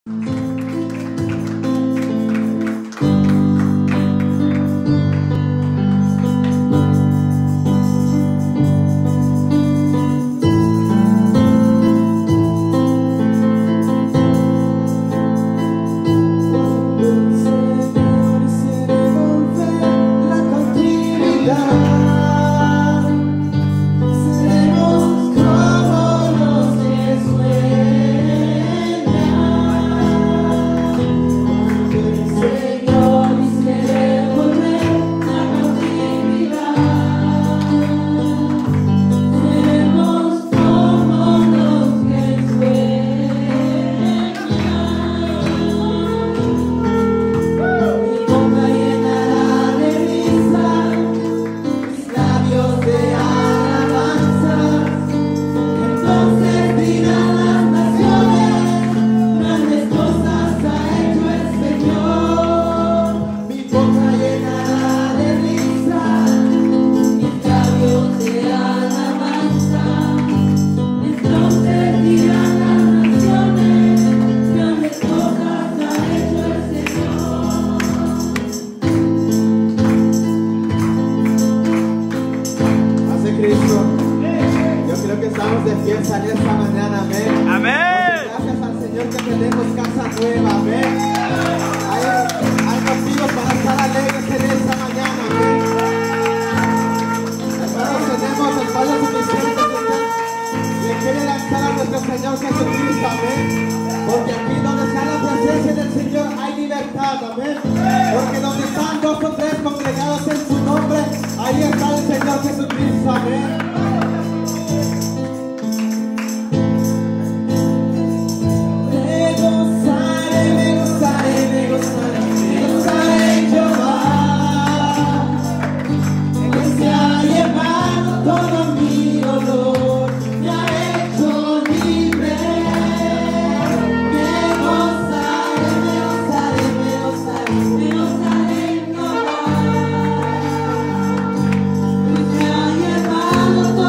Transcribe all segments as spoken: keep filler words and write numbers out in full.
Me ha llevado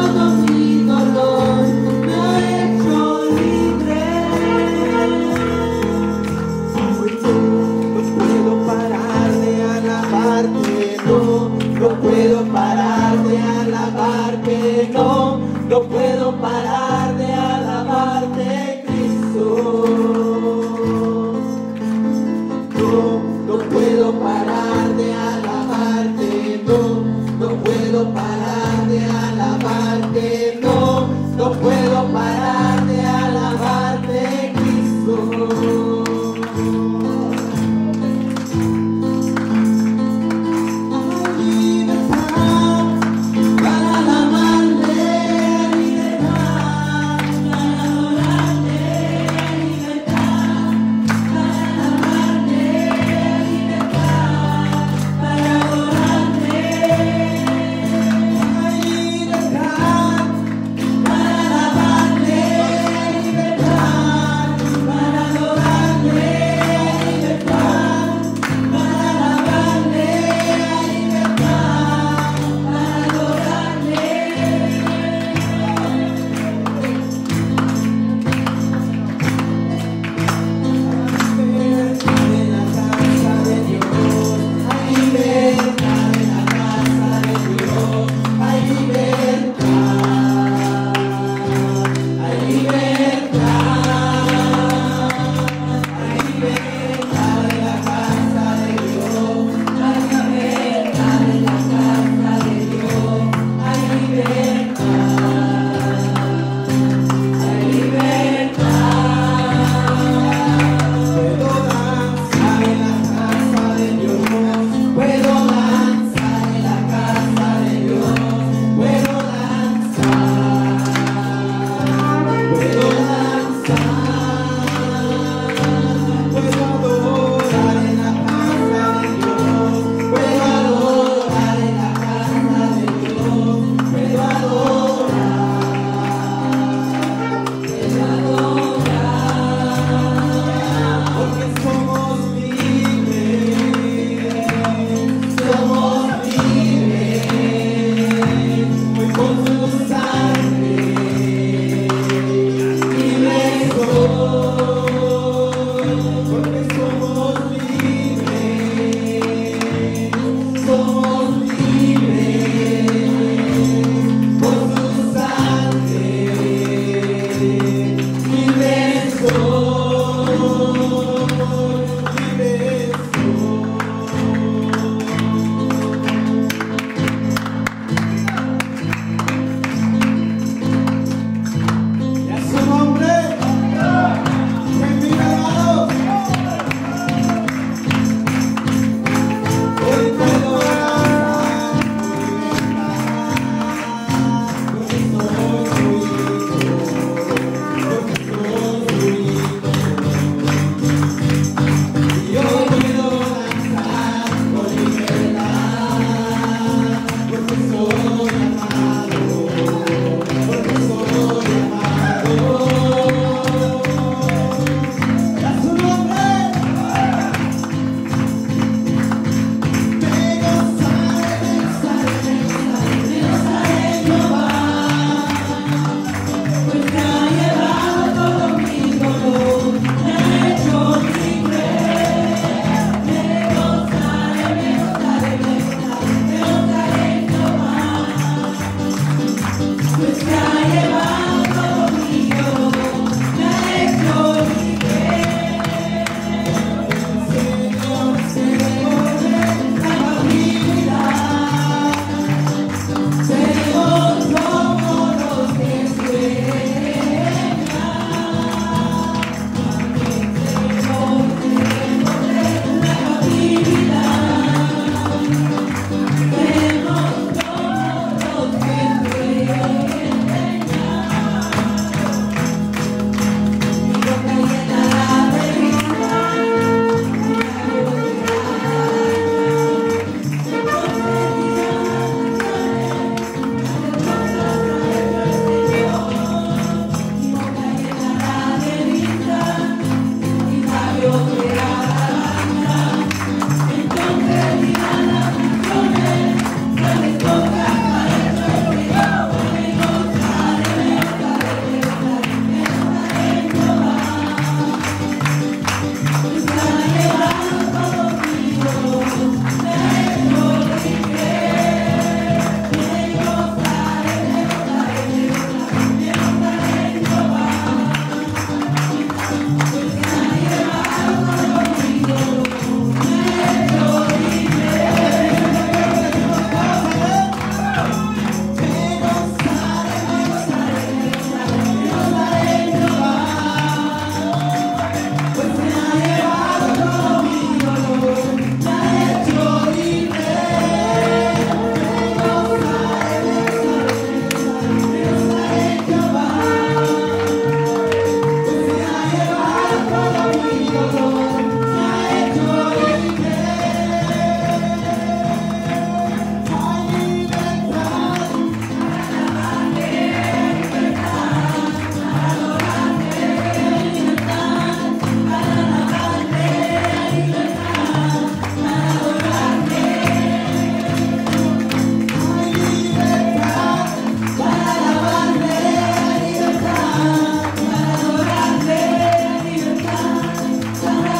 Para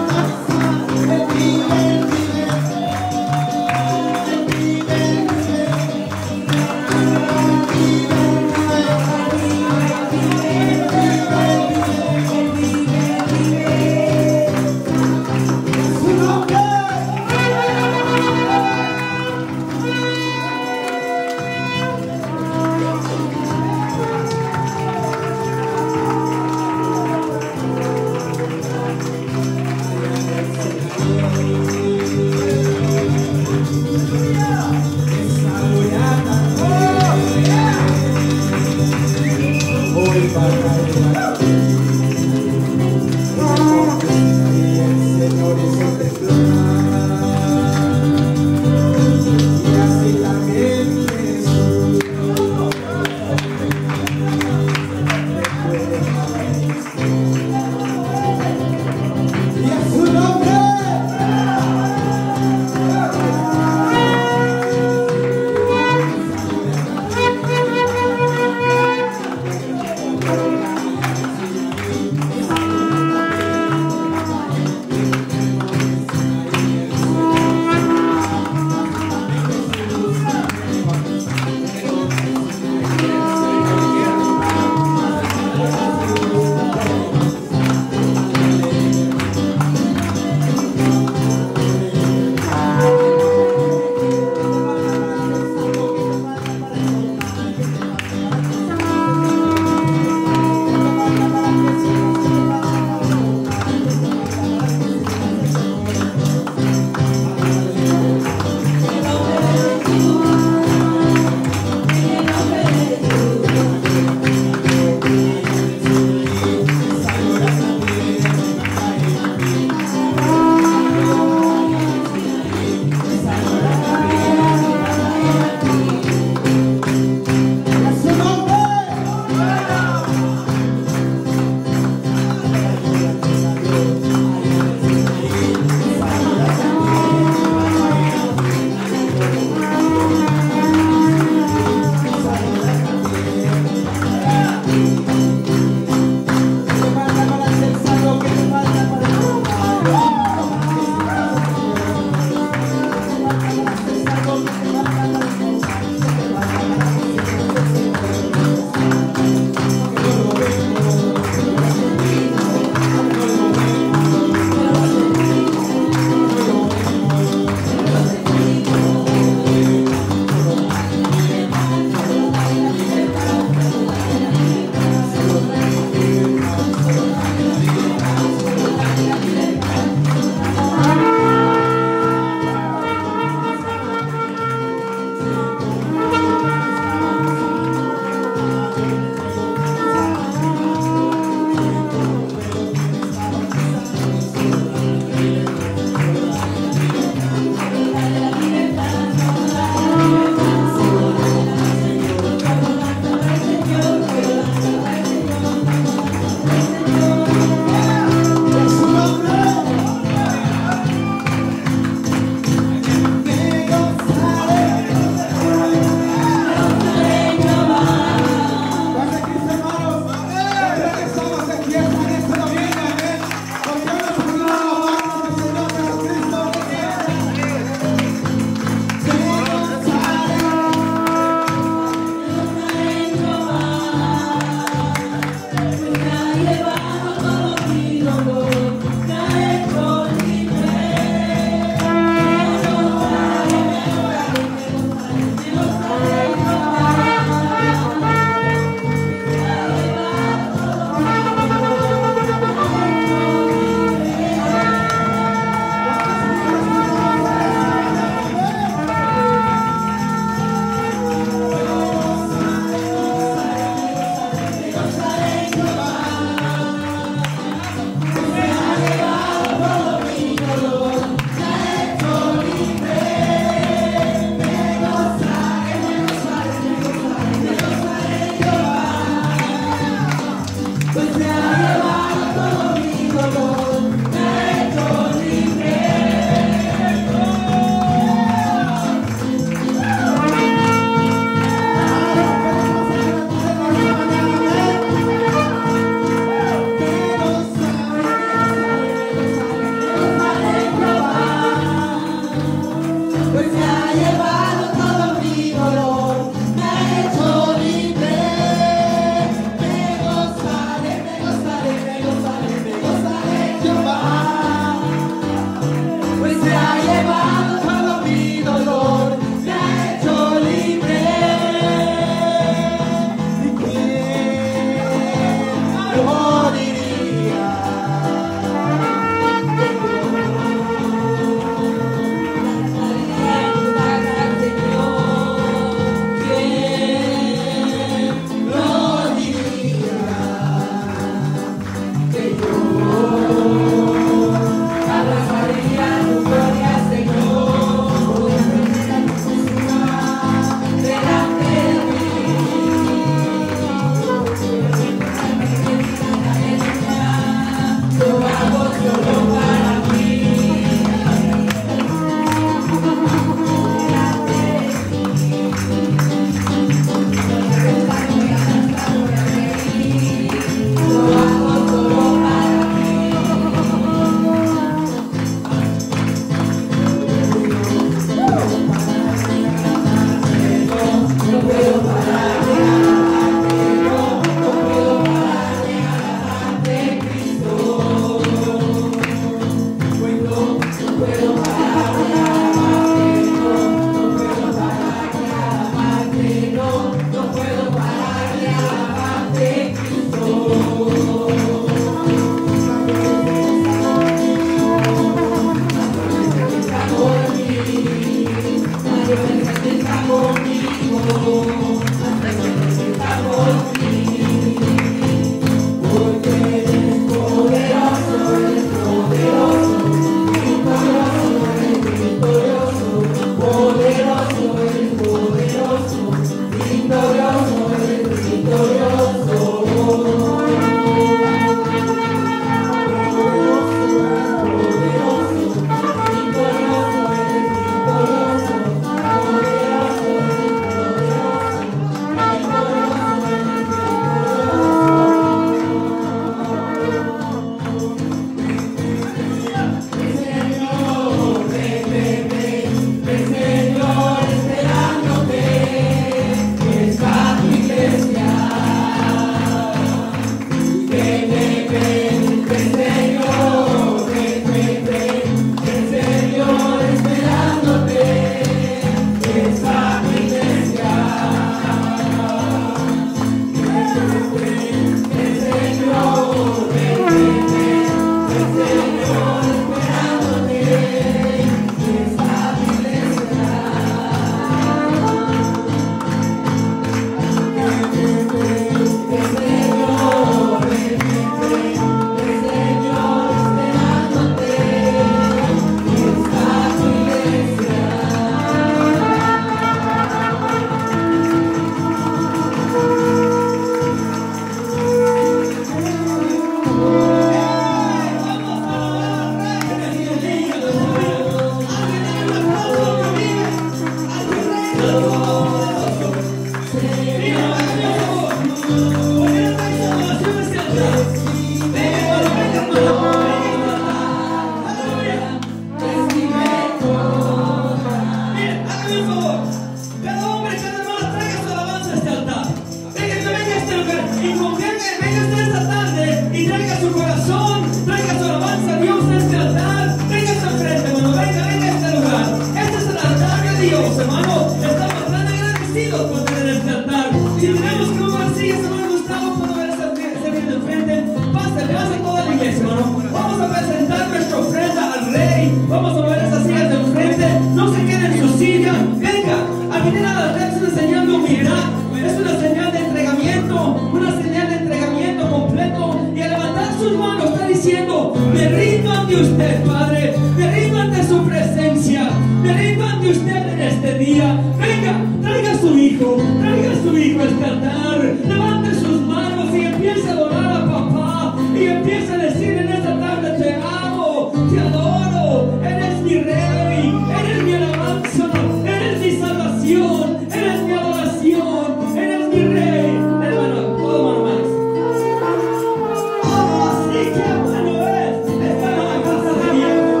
Así que bueno es estar en la casa de Dios.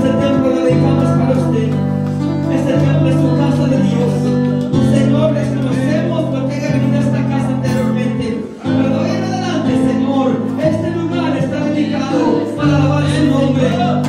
este templo lo dedicamos para usted. Este templo es tu casa de Dios. Señor, les conocemos porque haya venido a esta casa anteriormente. Pero de hoy en adelante, Señor, este lugar está dedicado para alabar su nombre.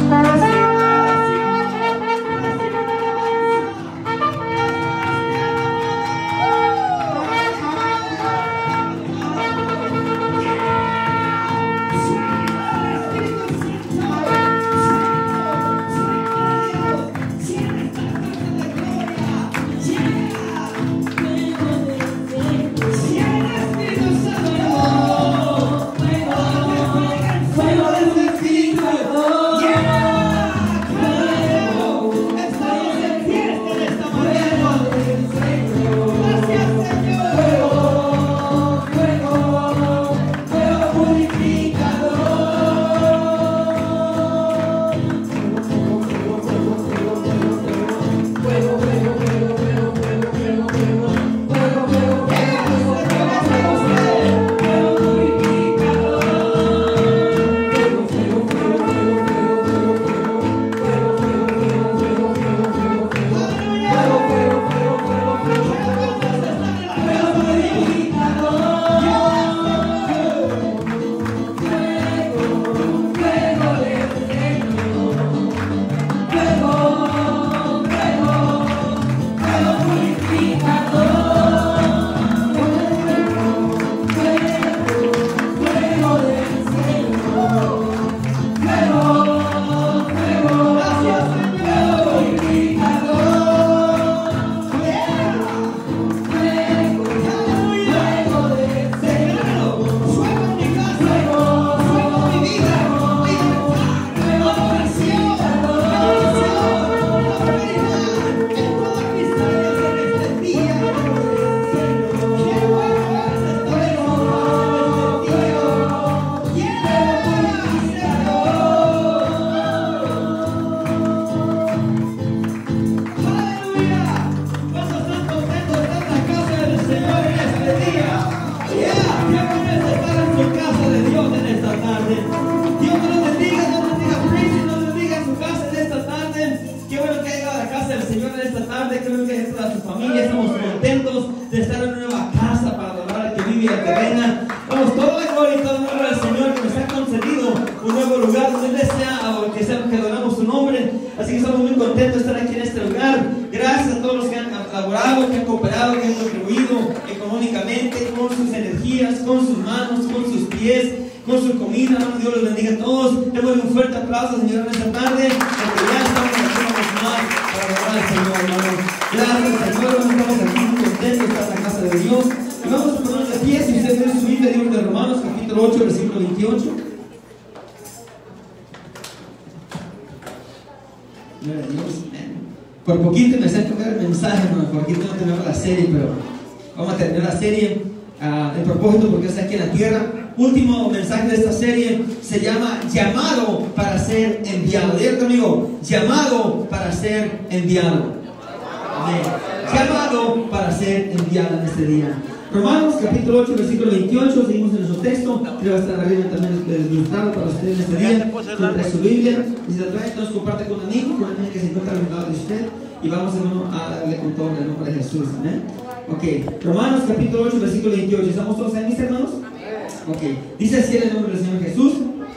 Por poquito me acerco a ver el mensaje, hermano. Por poquito no terminamos la serie, pero vamos a terminar la serie. Uh, el propósito, porque está aquí en la tierra. Último mensaje de esta serie se llama Llamado para ser enviado. Dígame conmigo, llamado para ser enviado. Amén. Llamado para ser enviado en este día. Romanos capítulo ocho, versículo veintiocho. Seguimos en nuestro texto. Creo que va a estar arriba también ilustrado para ustedes en este día. Trae su Biblia. Y si la trae, entonces comparte con un amigo, con alguien que se encuentra al lado de usted. Y vamos hermano, a darle con todo en el nombre de Jesús. ¿eh? Ok, Romanos capítulo ocho, versículo veintiocho. ¿Estamos todos ahí, mis hermanos? Ok, dice así en el nombre del Señor Jesús.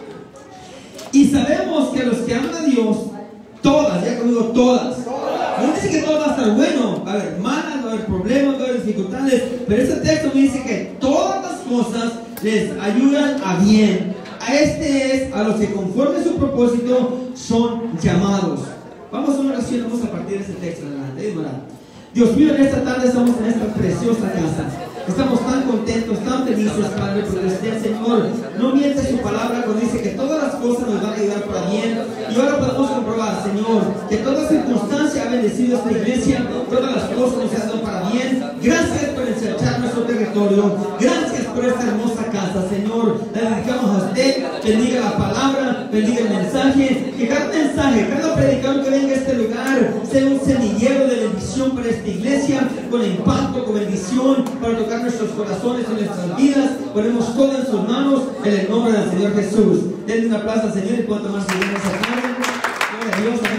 Y sabemos que a los que aman a Dios, todas, ya conmigo, todas. No dice que todo va a estar bueno, va a haber malas, va a haber problemas, va a haber dificultades, pero este texto me dice que todas las cosas les ayudan a bien. A este es a los que conforme a su propósito son llamados. Vamos a una oración, vamos a partir de ese texto adelante. Dios mío, en esta tarde estamos en esta preciosa casa. Estamos tan contentos, tan felices, Padre, porque usted, Señor, no miente su palabra cuando dice que todas las cosas nos van a ayudar para bien. Y ahora podemos comprobar, Señor, que toda circunstancia ha bendecido esta iglesia, todas las cosas nos han dado para bien. Gracias por ensanchar nuestro territorio. Gracias por esta hermosa casa, Señor. Le dedicamos a usted. Bendiga la palabra, bendiga el mensaje. Que cada mensaje, cada predicador que venga a este lugar sea un semillero de bendición para esta iglesia, con impacto, con bendición, para tocar nuestros corazones y nuestras vidas. Ponemos todo en sus manos en el nombre del Señor Jesús. Denle un aplauso al Señor y cuanto más se esa tarde. Gloria a Dios.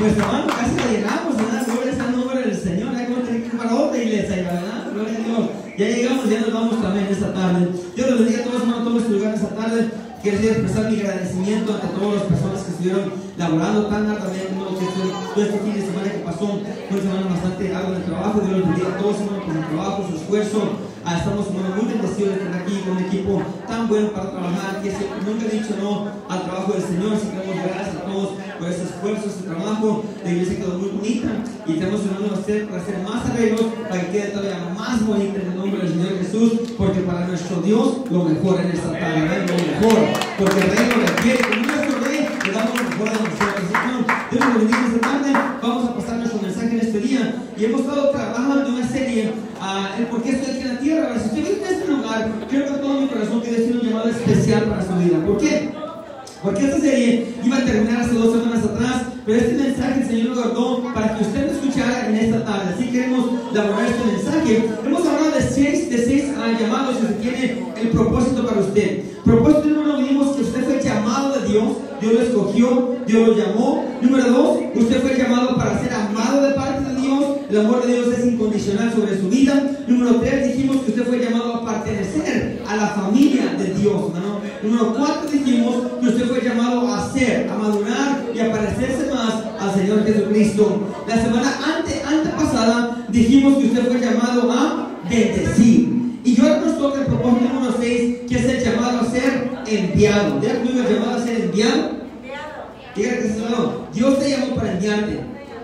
Pues hermano, casi la llenamos, ¿verdad? Gloria sea el nombre del Señor. Hay como tener que ir para otra iglesia, ¿verdad? Gloria a Dios. Ya llegamos, ya nos vamos también esta tarde. Dios los bendiga a todos, hermanos, a todos los lugares esta tarde. Quiero expresar mi agradecimiento ante todas las personas que estuvieron laborando tan arduamente, ¿no? Que fue todo este fin de semana que pasó. Fue una semana bastante ardua de trabajo. Dios los bendiga a todos, hermanos, por su trabajo, su esfuerzo. Ah, estamos, hermanos, muy bendecidos de tener aquí un equipo tan bueno para trabajar. Que nunca he dicho no al trabajo del Señor. Así que damos gracias a todos por ese esfuerzo, ese trabajo. La iglesia quedó muy bonita y estamos orando a usted para hacer más arreglos, para que quede todavía más bonita en el nombre del Señor Jesús, porque para nuestro Dios lo mejor en esta tarde, ¿verdad? Lo mejor, porque el rey lo requiere. Con nuestro rey le damos lo mejor a nosotros. Dios nos bendiga esta tarde. Vamos a pasar nuestro mensaje en este día y hemos estado trabajando en una serie uh, el por qué estoy aquí en la tierra. Ahora, si usted vive en este lugar, quiero con todo mi corazón que Dios tiene un llamado especial para su vida. ¿Por qué? Porque esta serie iba a terminar hace dos semanas atrás, pero este mensaje el Señor lo guardó para que usted lo escuchara en esta tarde. Así queremos elaborar este mensaje. Hemos hablado de seis, de seis uh, llamados que se tiene el propósito para usted. Propósito número uno, vimos que usted fue llamado de Dios, Dios lo escogió, Dios lo llamó. Número dos, usted fue llamado para ser amado de parte de Dios. El amor de Dios es incondicional sobre su vida. Número tres, dijimos que usted fue llamado a pertenecer a la familia de Dios, ¿no? Número cuatro, dijimos que usted fue llamado a ser, a madurar y a parecerse más al Señor Jesucristo. La semana ante, antepasada dijimos que usted fue llamado a bendecir. Y ahora nos toca el propósito número seis, que es el llamado a ser enviado. ¿Ya conmigo el llamado a ser enviado? Dígale que se lo Dios te llamó para enviarte.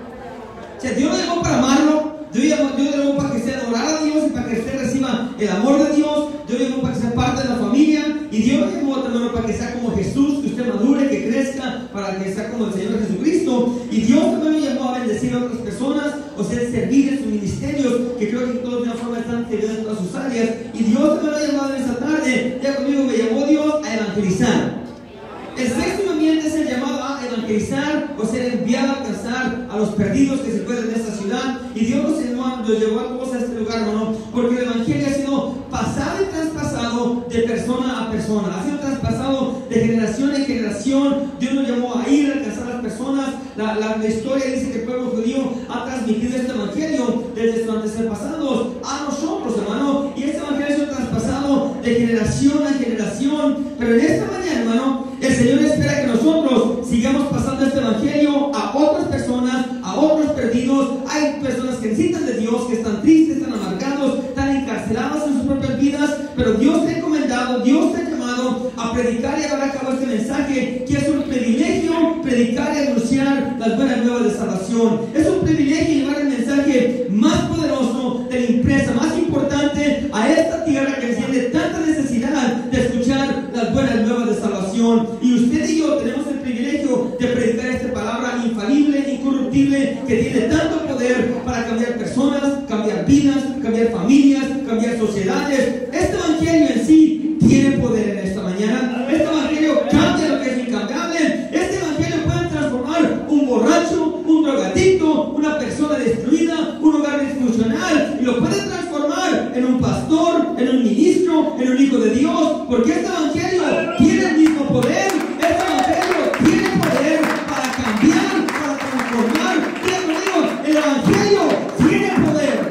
O sea, Dios lo llamó para amarlo. Dios lo llamó para que usted adorara a Dios y para que usted reciba el amor de Dios. Dios lo llamó para que sea parte de la familia. Y Dios lo llamó también para que sea como Jesús, que usted madure, que crezca, para que sea como el Señor Jesucristo. Y Dios también lo llamó a bendecir a otras personas, o sea, servir en sus ministerios, que creo que todos de una forma están servidos en todas sus áreas. Y Dios también lo ha llamado en esta tarde. Ya conmigo me llamó Dios a evangelizar. El sexto ambiente es el llamado a evangelizar o ser enviado a alcanzar a los perdidos que se encuentran en esta ciudad. Y Dios nos llevó, nos llevó a todos a este lugar, hermano, porque el evangelio ha sido pasado y traspasado de persona a persona, ha sido traspasado de generación en generación. Dios nos llamó a ir a alcanzar a las personas. La, la, la historia dice que el pueblo judío ha transmitido este evangelio desde sus antepasados a nosotros, hermano, y este evangelio ha sido traspasado de generación a generación. Pero en esta mañana, hermano, el Señor espera que nosotros sigamos pasando este evangelio a otras personas, a otros perdidos. Hay personas que necesitan de Dios, que están tristes, están amargados, están encarceladas en sus propias vidas, pero Dios te ha encomendado, Dios te ha llamado a predicar y a llevar a cabo este mensaje, que es un privilegio predicar y anunciar las buenas nuevas de salvación. Es un privilegio llevar el mensaje más poderoso de la empresa, más importante a esta tierra que tiene tanta necesidad de escuchar las buenas nuevas de salvación. Y usted y yo tenemos el privilegio de predicar esta palabra infalible, incorruptible, que tiene tanto poder para cambiar personas, cambiar vidas, cambiar familias, cambiar sociedades. Este evangelio en sí tiene poder en esta mañana. Este evangelio cambia lo que es incambiable. Este evangelio puede transformar un borracho, un drogadicto, una persona destruida, un hogar disfuncional, y lo puede transformar en un pastor, en un ministro, en un hijo de Dios, porque este evangelio tiene el mismo poder. Este evangelio tiene poder para cambiar, para transformar. Diga conmigo, el evangelio tiene poder.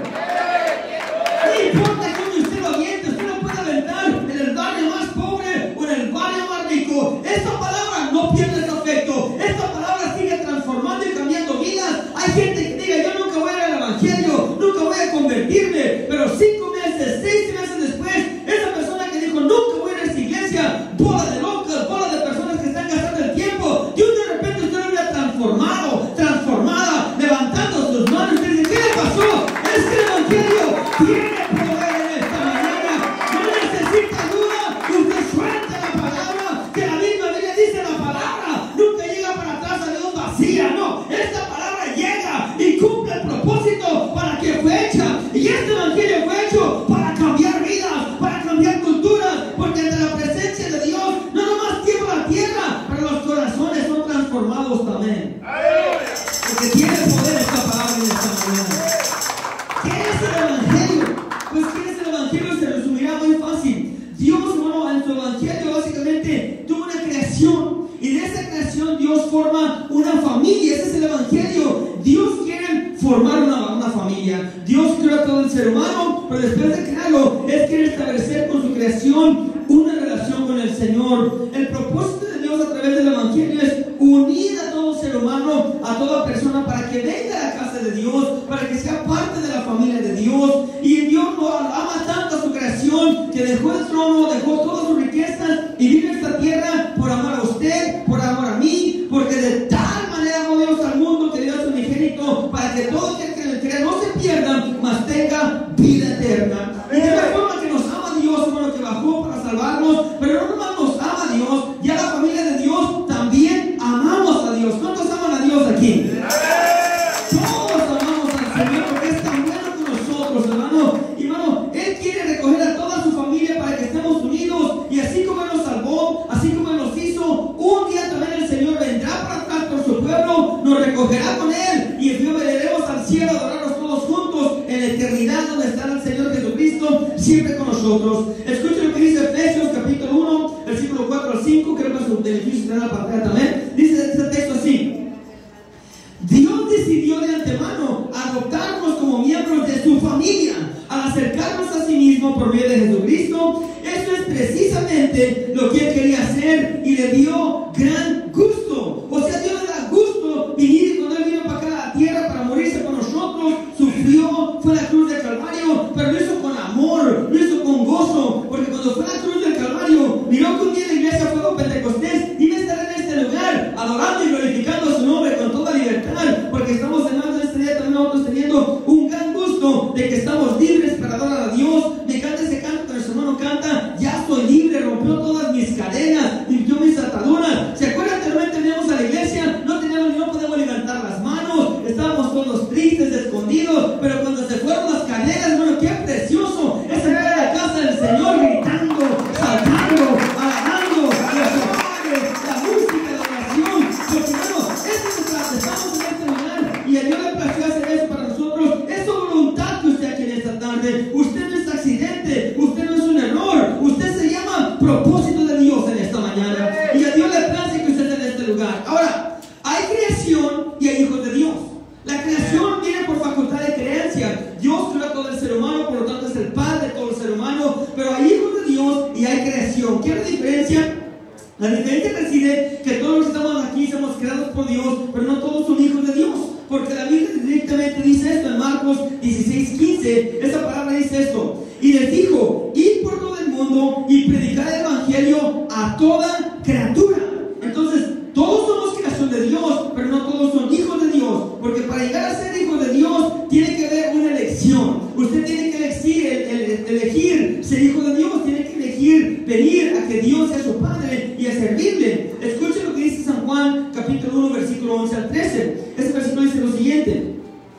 No importa cómo usted lo aviente, usted lo puede aventar en el barrio más pobre o en el barrio más rico. Esta palabra no pierde su efecto. Esta palabra sigue transformando y cambiando vidas. Hay gente que diga, yo nunca voy a ir al evangelio, nunca voy a convertirme, pero cinco meses, seis meses después, esa persona que dijo, nunca voy a ir a esa iglesia, bola de locas, bola de personas que están gastando el tiempo, Dios de repente usted lo hubiera transformado, transformada, levantando sus manos. Usted dice, ¿qué le pasó? Es que el evangelio tiene poder en esta mañana. No necesita ayuda. Usted suelta la palabra, que la misma Biblia dice, la palabra nunca llega para atrás a Dios vacía. No, esta palabra llega y cumple el propósito para que fue hecha. Y este evangelio fue hecho para cambiar vidas, para cambiar culturas, porque ante la presencia de Dios no nomás tiembla la tierra, pero los corazones son transformados también. Porque tiene poder esta palabra en esta mañana. ¿Qué es el evangelio? Pues ¿qué es el evangelio? Se resumirá muy fácil. Dios, bueno, en su evangelio básicamente tuvo una creación, y de esa creación creación Dios forma una familia. Ese es el Evangelio. Dios quiere formar una, una familia. Dios creó a todo el ser humano, pero después de crearlo, Él quiere establecer con su creación una relación con el Señor. El propósito de Dios a través del Evangelio es unir a todo ser humano, a toda persona, para que venga a la casa de Dios, para que sea parte de la familia de Dios. Y Dios ama tanto a su creación que dejó el trono, dejó todas sus riquezas y vino a esta tierra por amor a usted, por amor a mí, porque de tal manera amó Dios al mundo que dio a su unigénito para que todo el que le crea no se pierda, mas tenga vida eterna. Y de la forma que nos ama Dios, hermano, que bajó para salvarnos, pero no nomás nos ama Dios, ya la familia de Dios también amamos a Dios. ¿Cuántos aman a Dios aquí? Todos amamos al Señor porque es tan bueno con nosotros, hermano. Y hermano, Él quiere recoger a toda su familia para que estemos unidos. Y así como Él nos salvó, así como Él nos hizo, un día también el Señor vendrá para atrás por su pueblo, nos recogerá con Él y veremos al cielo, adorarnos todos juntos en la eternidad donde estará el Señor Jesucristo siempre con nosotros. Escuchen lo que dice Efesios capítulo uno, versículo cuatro al cinco, creo que es un beneficio tener la pantalla también. Dice este texto así: Dios decidió de antemano adoptarnos como miembros de su familia al acercarnos a sí mismo por medio de Jesucristo. Eso es precisamente lo que Él quería hacer y le dio gran gusto. O sea, Dios le da gusto venir. Cuando Él vino para acá a la tierra para morirse por nosotros, sufrió, fue a la cruz del Calvario, pero lo hizo con amor, lo hizo con gozo, porque cuando fue a la cruz del Calvario, miró que un día la iglesia Fuego Pentecostés iba a estar en este lugar, adorando y glorificando su nombre con toda libertad, porque estamos cenando este día también nosotros teniendo un gran gusto de que estamos libres para adorar a Dios. Me encanta ese canto que nuestro hermano canta: ya soy libre, rompió todas mis cadenas, limpió mis ataduras. ¿Se acuerdan que realmente veníamos a la iglesia? No teníamos, no podíamos levantar las manos, estábamos todos tristes, escondidos, pero cuando se fueron las cadenas, hermano, qué precioso es entrar a la casa del Señor gritando, saltando, alabando, la música, la oración. Porque hermano, eso se trata, estamos en este lugar y a Dios le plació hacer eso para nosotros. Es su voluntad que usted aquí en esta tarde. Usted no es accidente, usted no es un error, usted se llama propósito de Dios en esta mañana. Y a Dios le place que usted esté en este lugar. Ahora, hay creación y hay hijos de Dios. La creación viene por facultad de creencia. Dios creó a todo el ser humano, por lo tanto es el padre de todo el ser humano. Pero hay hijos de Dios y hay creación. ¿Qué es la diferencia? La diferencia reside que todos los que estamos aquí somos creados por Dios, pero no todos son hijos de Dios. Porque la Biblia directamente dice esto en Marcos dieciséis quince. Esta palabra dice esto: y les dijo, id por todo el mundo y predicar el evangelio a toda criatura. Entonces, todos somos creación de Dios, pero no todos son hijos de Dios. Porque para llegar a ser hijos de Dios, tiene que haber una elección. Usted tiene que elegir, el, el, elegir ser hijo de Dios, tiene que elegir venir a que Dios sea su Padre y a servirle. Escuchen lo que dice San Juan, capítulo uno, versículo once al trece. Este versículo dice lo siguiente: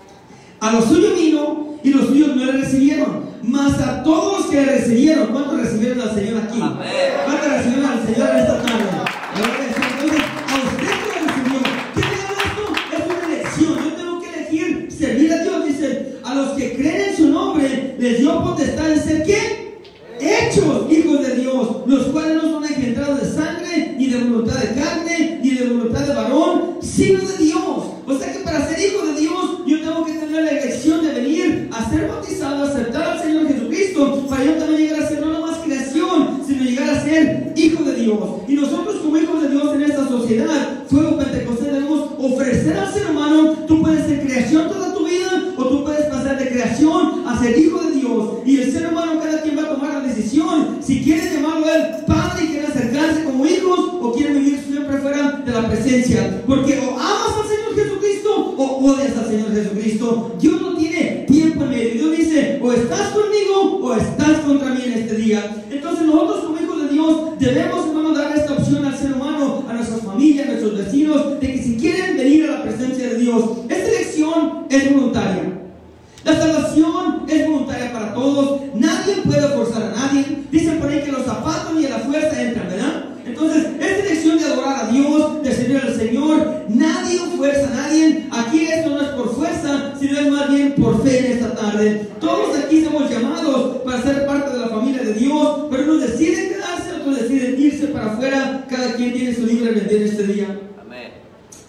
a los suyos vino y los suyos no le recibieron, mas a todos los que le recibieron. ¿Cuántos recibieron al Señor aquí? Amén. ¿Cuántos recibieron al Señor en esta tarde? Entonces, a usted que lo recibió, ¿qué me da esto? Es una elección. Yo tengo que elegir servir a Dios. Dice: a los que creen en su nombre les dio potestad de ser ¿qué? Hechos hijos de Dios, los cuales no son engendrados de sangre, ni de voluntad de carne, ni de voluntad de varón, sino de Dios. O sea que para ser hijo de Dios, yo tengo que tener la elección de venir a ser bautizado, a aceptar al Señor Jesucristo, para yo también llegar a ser no nomás creación, sino llegar a ser hijo de Dios. Y nosotros como hijos de Dios en esta sociedad, Fuego Pentecostés, debemos ofrecer al ser humano. Tú puedes ser creación toda tu vida, o tú puedes pasar de creación a ser hijo de Dios. Y el ser humano, cada quien va a tomar la decisión si quiere llamarlo a él Padre y quiere acercarse como hijos, o quiere vivir siempre fuera de la presencia. Porque o amas al Señor Jesucristo o odias al Señor Jesucristo. Dios no tiene tiempo en medio. Dios dice: o estás conmigo o estás contra mí en este día. Entonces nosotros como hijos de Dios debemos, hermano, dar esta opción al ser humano, a nuestras familias, a nuestros vecinos, de que si quieren venir a la presencia de Dios, esta elección es voluntaria. La salvación es voluntaria para todos. Nadie puede forzar a nadie. Dicen por ahí que los zapatos ni a la fuerza entran, ¿verdad? Entonces, esta elección de adorar a Dios, de servir al Señor, nadie fuerza a nadie. Aquí esto no es por fuerza, sino es más bien por fe en esta tarde. Todos aquí somos llamados para ser parte de la familia de Dios, pero unos deciden quedarse, otros deciden irse para afuera. Cada quien tiene su libre albedrío en este día. Amén.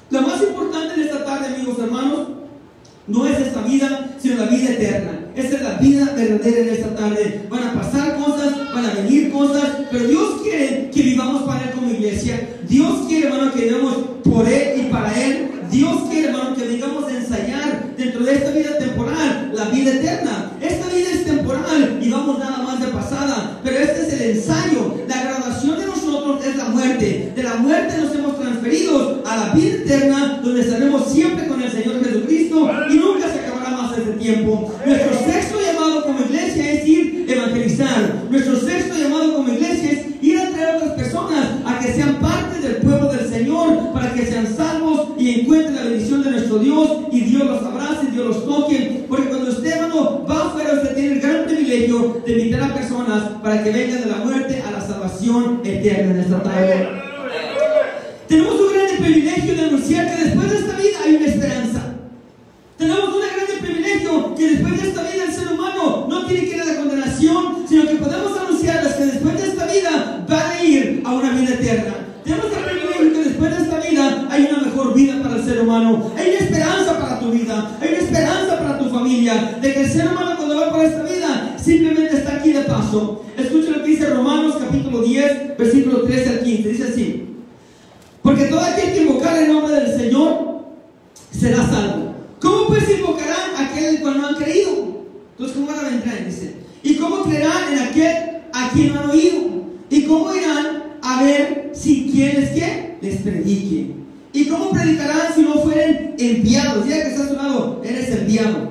La más importante en esta tarde, amigos hermanos, no es esta vida, sino la vida eterna. Esta es la vida verdadera en esta tarde. Van a pasar cosas, van a venir cosas, pero Dios quiere que vivamos para Él como iglesia. Dios quiere, hermano, que vivamos por Él y para Él. Dios quiere, hermano, que vengamos a ensayar dentro de esta vida temporal la vida eterna. Esta vida es temporal y vamos nada más de pasada, pero este es el ensayo. La graduación de nosotros es la muerte. De la muerte nos hemos transferido a la vida eterna, donde estaremos siempre con el Señor Jesucristo y nunca se acabará más este tiempo. Nuestro sexto llamado como iglesia es ir a evangelizar. Nuestro sexto llamado como iglesia es ir a traer a otras personas a que sean parte del pueblo del Señor, para que sean salvos y encuentren la bendición de nuestro Dios, y Dios los abrace, Dios los toque. Porque cuando usted, hermano, va afuera, usted tiene el gran privilegio de invitar a personas para que vengan de la muerte a la salvación eterna en esta tarde. Tenemos un gran privilegio de anunciar que después de esta vida hay una esperanza. Tenemos un gran privilegio que después de esta vida el ser humano no tiene que ir a la condenación, sino que podemos anunciarles que después de esta vida van a ir a una vida eterna. Tenemos el privilegio que después de esta vida hay una mejor vida para el ser humano. Hay una esperanza para tu vida, hay una esperanza para tu familia, de que el ser humano cuando va por esta vida simplemente está aquí de paso. Escucha lo que dice Romanos capítulo diez, versículo trece al quince. Dice así: porque todo aquel que invocar el nombre del Señor será salvo. ¿Cómo pues invocarán a aquel el cual no han creído? Entonces, ¿cómo van a entrar? Dice: ¿y cómo creerán en aquel a quien no han oído? ¿Y cómo irán a ver si quien les, ¿qué? les predique? ¿Y cómo predicarán si no fueren enviados? Diga que está a su lado: eres enviado.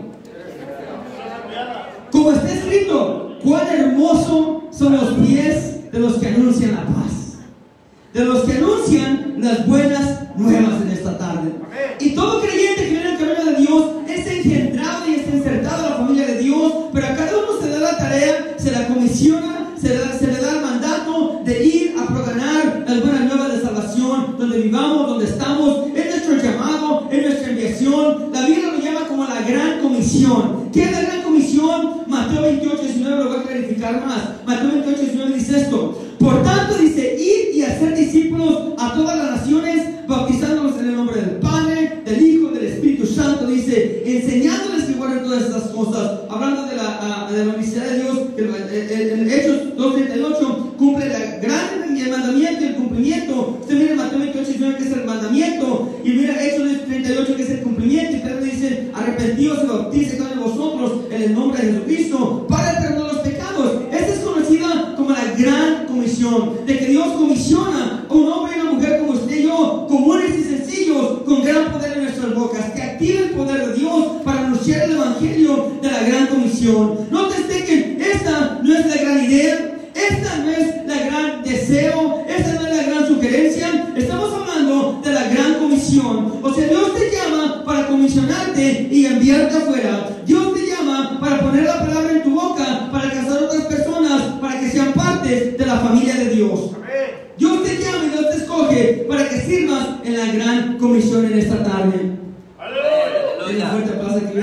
Como está escrito: cuán hermosos son los pies de los que anuncian la paz, de los que anuncian las buenas nuevas en esta tarde. Y todo creyente que viene al camino de Dios es engendrado y está insertado en la familia de Dios, pero a cada uno se le da la tarea, se la comisiona, se le da, se le da el mandato de ir a proclamar las buenas nuevas de salvación, donde vivamos, donde estamos. Es nuestro llamado, es nuestra enviación. La Biblia lo llama como la gran comisión. ¿Qué es la gran comisión? Mateo veintiocho, diecinueve lo voy a clarificar más. Mateo veintiocho, diecinueve dice esto: por tanto, dice, ir y hacer discípulos a todas las naciones, bautizándolos en el nombre del Padre, del Hijo, del Espíritu Santo. Dice, enseñándoles que guarden todas estas cosas. Hablando de la, de la unicidad de Dios, en Hechos dos treinta y ocho cumple el gran el mandamiento y el cumplimiento. Usted mira Mateo veintiocho, diecinueve que es el mandamiento, y mira Hechos treinta y ocho que es el cumplimiento. Y Pedro dice: arrepentíos y bautícense cada uno de vosotros en el nombre de Jesucristo para el perdón de los pecados. Esta es conocida como la gran comisión, de que Dios comisiona a un hombre y una mujer como usted y yo, comunes y sencillos, con gran poder en nuestras bocas, que active el poder de Dios para anunciar el evangelio de la gran comisión. Note usted que esta no es la gran idea, esta no es la gran deseo, esta no es la gran sugerencia. Estamos hablando de la gran comisión. O sea, Dios te llama para comisionarte y enviarte afuera. Dios te llama para poner la palabra en tu boca, para alcanzar a otras personas, para que sean parte de la familia de Dios. Dios te llama y Dios te escoge para que sirvas en la gran comisión en esta tarde. Denle un fuerte aplauso aquí.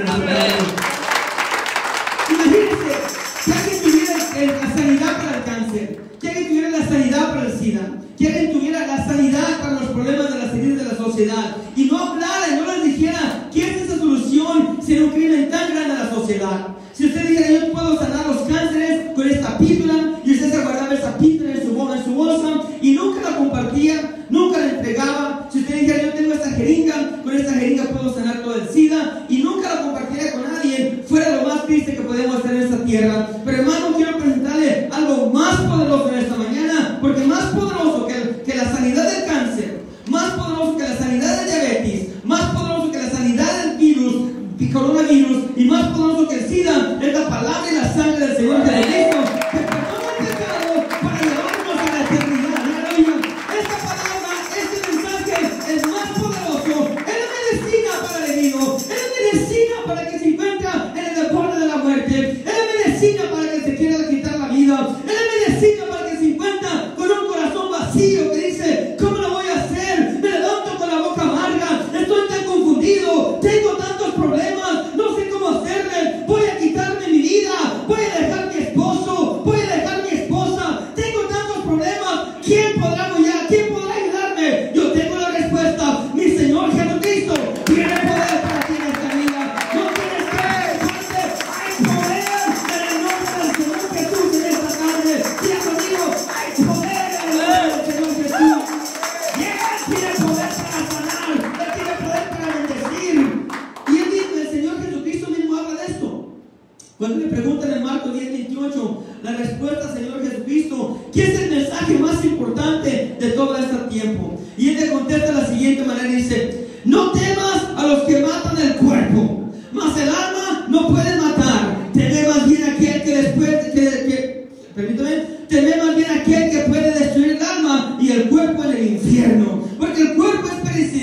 Imagínense que alguien tuviera la sanidad para el cáncer, que alguien tuviera la sanidad para el SIDA, que alguien tuviera la sanidad para los problemas de las heridas de la sociedad, y no hablara y no les dijera que es esa solución sin un crimen tan grande a la sociedad. Si usted dijera: yo puedo sanar los cánceres con esta píldora, y usted se guardaba esa píldora en su, en su bolsa y nunca la compartía, nunca la entregaba. Si usted dijera: yo tengo esta jeringa, con esta jeringa puedo sanar todo el SIDA, y nunca la compartiría con nadie, fuera lo más triste que podemos hacer en esta tierra. Pero hermano, quiero presentarle algo más poderoso en esta mañana, porque más poderoso que, que la sanidad del cáncer, más poderoso que la sanidad del diabetes, más poderoso que la sanidad del virus, coronavirus, y más poderoso que el SIDA, es la palabra y la sangre del Señor Jesucristo, que perdona el pecado para llevarnos a la eternidad. Aleluya. Esta palabra, este mensaje es más poderoso. Es la medicina para el herido, es la medicina para que se encuentra en el borde de la muerte, es la medicina para que se quiera quitar la vida, es la medicina para que se encuentra con un corazón vacío que dice: ¿cómo lo voy a hacer? Me levanto con la boca amarga, estoy tan confundido, tengo tantos problemas, no sé cómo hacerle, voy a quitarme mi vida, voy a dejar mi esposa,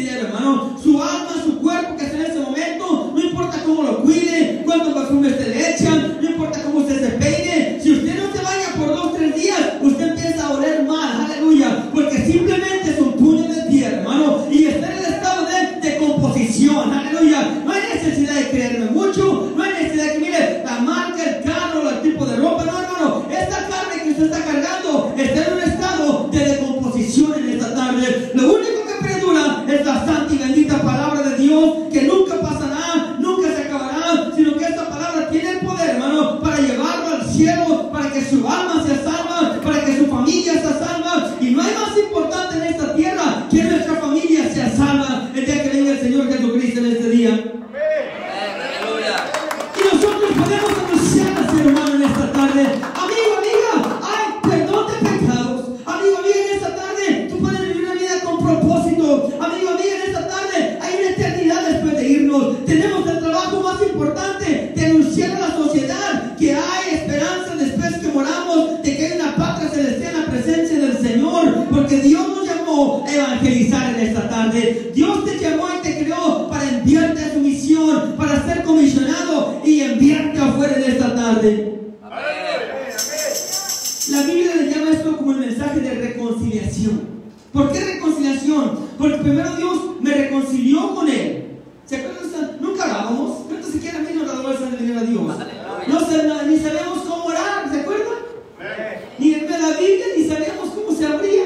dinero, hermano. Su alma, su cuerpo que está en ese momento, no importa cómo lo cuide, cuántos perfumes usted le echan, no importa cómo usted se peine. Si usted no se baña por dos, tres días, usted empieza a oler mal, aleluya, porque simplemente es un puño de tierra, hermano, y está en el estado de decomposición, aleluya. No hay necesidad de creerme mucho, no hay necesidad de que mire la marca, el carro, el tipo de ropa, no, hermano. Esta carne que usted está cargando está en un estado de decomposición en esta tarde. Lo único que perdura es la santa y bendita palabra de Dios, que nunca pasará, nunca se acabará, sino que esta palabra tiene el poder, hermano, para llevarlo al cielo, para que su alma sea salva, para que su familia sea salva. Y no hay más importante en esta tierra que nuestra familia sea salva el día que venga el Señor Jesucristo en este día. Y nosotros podemos anunciar al ser humano en esta tarde: amigo, amiga, hay perdón de pecados. Amigo, amiga, en esta tarde tú puedes vivir una vida con propósito. Amigo, amiga, en esta tarde hay una eternidad después de irnos. Tenemos el trabajo más importante de anunciar a la sociedad que hay esperanza después que moramos, de que hay una patria celestial en la presencia del Señor, porque Dios nos llamó a evangelizar en esta tarde. Dios te llamó y te creó para enviarte a su misión, para ser comisionado y enviarte afuera en esta tarde. La Biblia le llama esto como el mensaje de reconciliación. ¿Por qué reconciliación? Porque primero Dios me reconcilió con Él. ¿Se acuerdan? Nunca orábamos. ¿Cuántos se quieren venir oradores antes de venir a Dios? No sé, ni sabemos cómo orar, ¿se acuerdan? Ni en la Biblia ni sabíamos cómo se abría.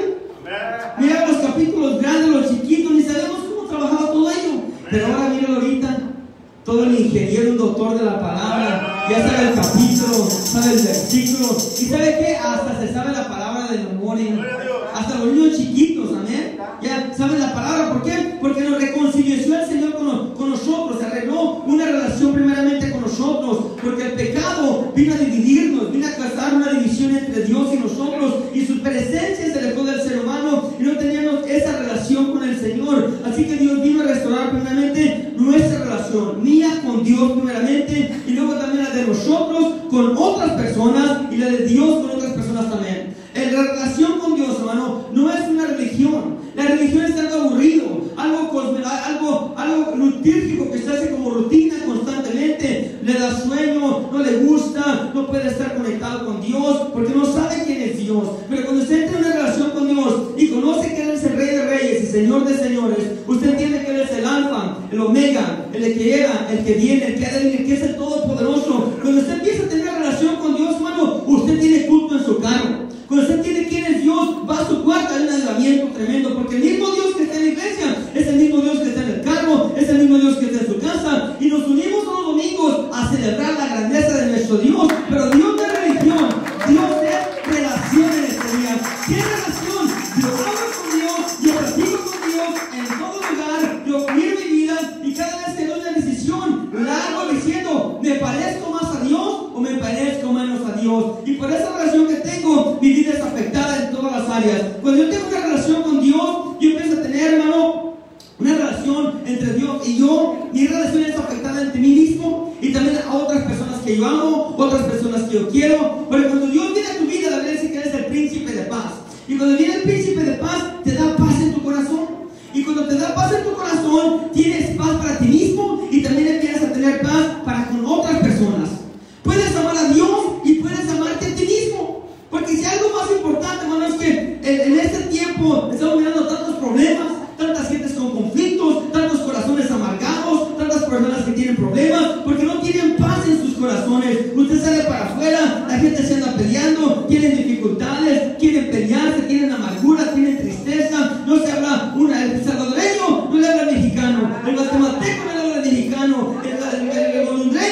Mira los capítulos grandes, los chiquitos, ni sabemos cómo trabajaba todo ello. Pero ahora míralo ahorita. Todo el ingeniero, un doctor de la palabra, ya sabe el capítulo, sabe el versículo. ¿Y sabe qué? Hasta se sabe la palabra de memoria. Hasta los niños chiquitos, amén. Ya saben la palabra. ¿Por qué? Porque nos reconcilió el Señor con, con nosotros. Arregló una relación primeramente con nosotros. Porque el pecado vino a dividirnos, vino a causar una división entre Dios y nosotros. Y su presencia se alejó del ser humano y no teníamos esa relación con el Señor. Así que Dios vino a restaurar primeramente nuestra relación, mía con Dios primeramente, y luego también la de nosotros con otras personas, y la de Dios con otras personas también. En la relación con Dios, hermano, no es una religión. La religión es algo aburrido, algo, algo, algo litúrgico que se hace como rutina constantemente. Le da sueño, no le gusta, no puede estar conectado con Dios porque no sabe quién es Dios. Pero cuando usted entra en una relación con Dios y conoce que Él es el Rey de Reyes y Señor de Señores, usted entiende que Él es el Alfa, el Omega, el que era, el que viene, el que ha de venir, que es el Todopoderoso. Cuando usted empieza a tener una relación con Dios, hermano, usted tiene culto en su carro. Cuando usted entiende quién es Dios, va a su cuarto, hay un avivamiento tremendo, porque el mismo Dios que está en la iglesia es el mismo Dios que está en el carro, es el mismo Dios que está en su casa, y nos unimos los domingos a celebrar la grandeza de nuestro Dios. Pero Dios no es religión, Dios es relación en este día. ¿Qué relación? Yo hablo con Dios, yo platico con Dios en todo lugar, yo miro mi vida, y cada vez que doy una decisión, la hago diciendo: ¿me parezco más a Dios o me parezco menos a Dios? Y por esa relación que tengo, mi vida es afectada en todas las áreas. Cuando yo tengo una relación con Dios, yo empiezo a tener, hermano, una relación entre Dios y yo. Mi relación es afectada entre mí mismo y también a otras personas que yo amo, otras personas que yo quiero. Pero cuando Dios viene a tu vida, la Biblia dice que eres el príncipe de paz. Y cuando viene el príncipe de paz, te da paz en tu corazón. Y cuando te da paz en tu corazón, tienes paz para ti mismo y también empiezas a tener paz para con otras personas. Puedes amar a Dios y puedes amarte a ti mismo. Porque si algo más importante, hermano, es que en, en este tiempo estamos mirando tantos problemas, tantas gentes con conflictos, tantos corazones amargados, tantas personas que tienen problemas, porque no tienen paz en sus corazones. Usted sale para afuera, la gente se anda peleando, tienen dificultades, quieren pelearse, tienen amargura, tienen tristeza. No se habla, una, el salvadoreño no le habla al mexicano, el guatemalteco no le habla al mexicano, el, el, el, el golondrés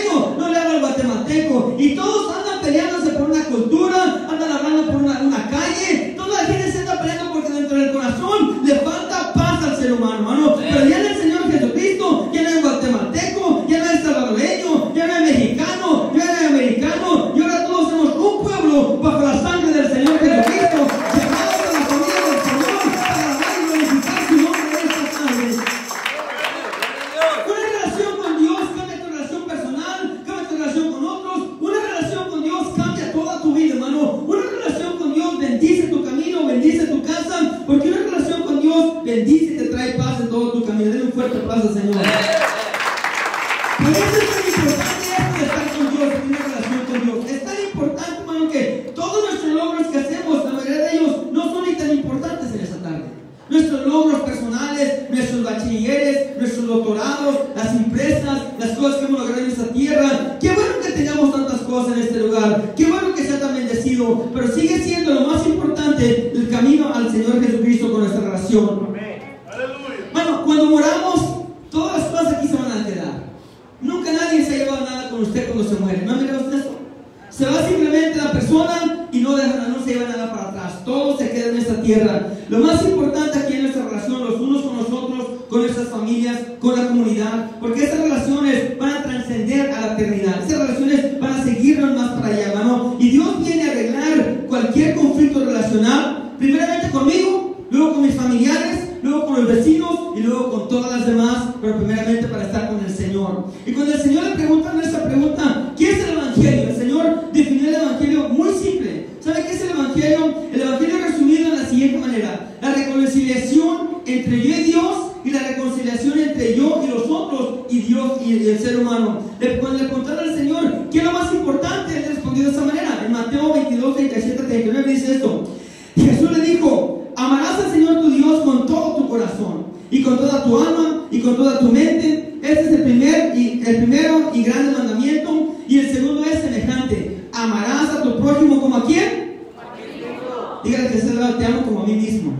familia. Denle un fuerte aplauso al Señor. Por eso es tan importante esto de estar con Dios, tener una relación con Dios. Es tan importante, hermano, que todos nuestros logros que hacemos, la mayoría de ellos no son ni tan importantes en esta tarde. Nuestros logros personales, nuestros bachilleres, nuestros doctorados, las empresas, las cosas que hemos logrado en esta tierra. Qué bueno que tengamos tantas cosas en este lugar. Qué bueno que sea tan bendecido. Pero sigue siendo lo más importante el camino al Señor Jesucristo con nuestra relación. Bueno, cuando moramos, todas las cosas aquí se van a quedar. Nunca nadie se ha llevado nada con usted cuando se muere. ¿No ha mirado usted eso? Se va simplemente la persona y no, deja, no se lleva nada para atrás. Todo se queda en esta tierra. Lo más importante aquí es nuestra relación, los unos con nosotros, con nuestras familias, con la comunidad. Porque esas relaciones van a trascender a la eternidad. Esas relaciones van a seguirnos más para allá, hermano. Y Dios viene a arreglar cualquier conflicto relacional. Primeramente conmigo, luego con mis familiares, luego con los vecinos y luego con todas las demás, pero primeramente para estar con el Señor. Y cuando el Señor le pregunta esta pregunta, ¿qué es el Evangelio? El Señor definió el Evangelio muy simple. ¿Sabe qué es el Evangelio? El Evangelio es resumido en la siguiente manera: la reconciliación entre yo y Dios y la reconciliación entre yo y los otros y Dios y el ser humano. Cuando le preguntaron al Señor, ¿qué es lo más importante? Él respondió de esta manera. En Mateo veintidós, treinta y siete, treinta y nueve dice esto. Jesús le dijo: amarás al Señor tu Dios con todo tu corazón y con toda tu alma y con toda tu mente. Este es el, primer y, el primero y grande mandamiento. Y el segundo es semejante: amarás a tu prójimo como a quién. Dígale que se te amo como a mí mismo.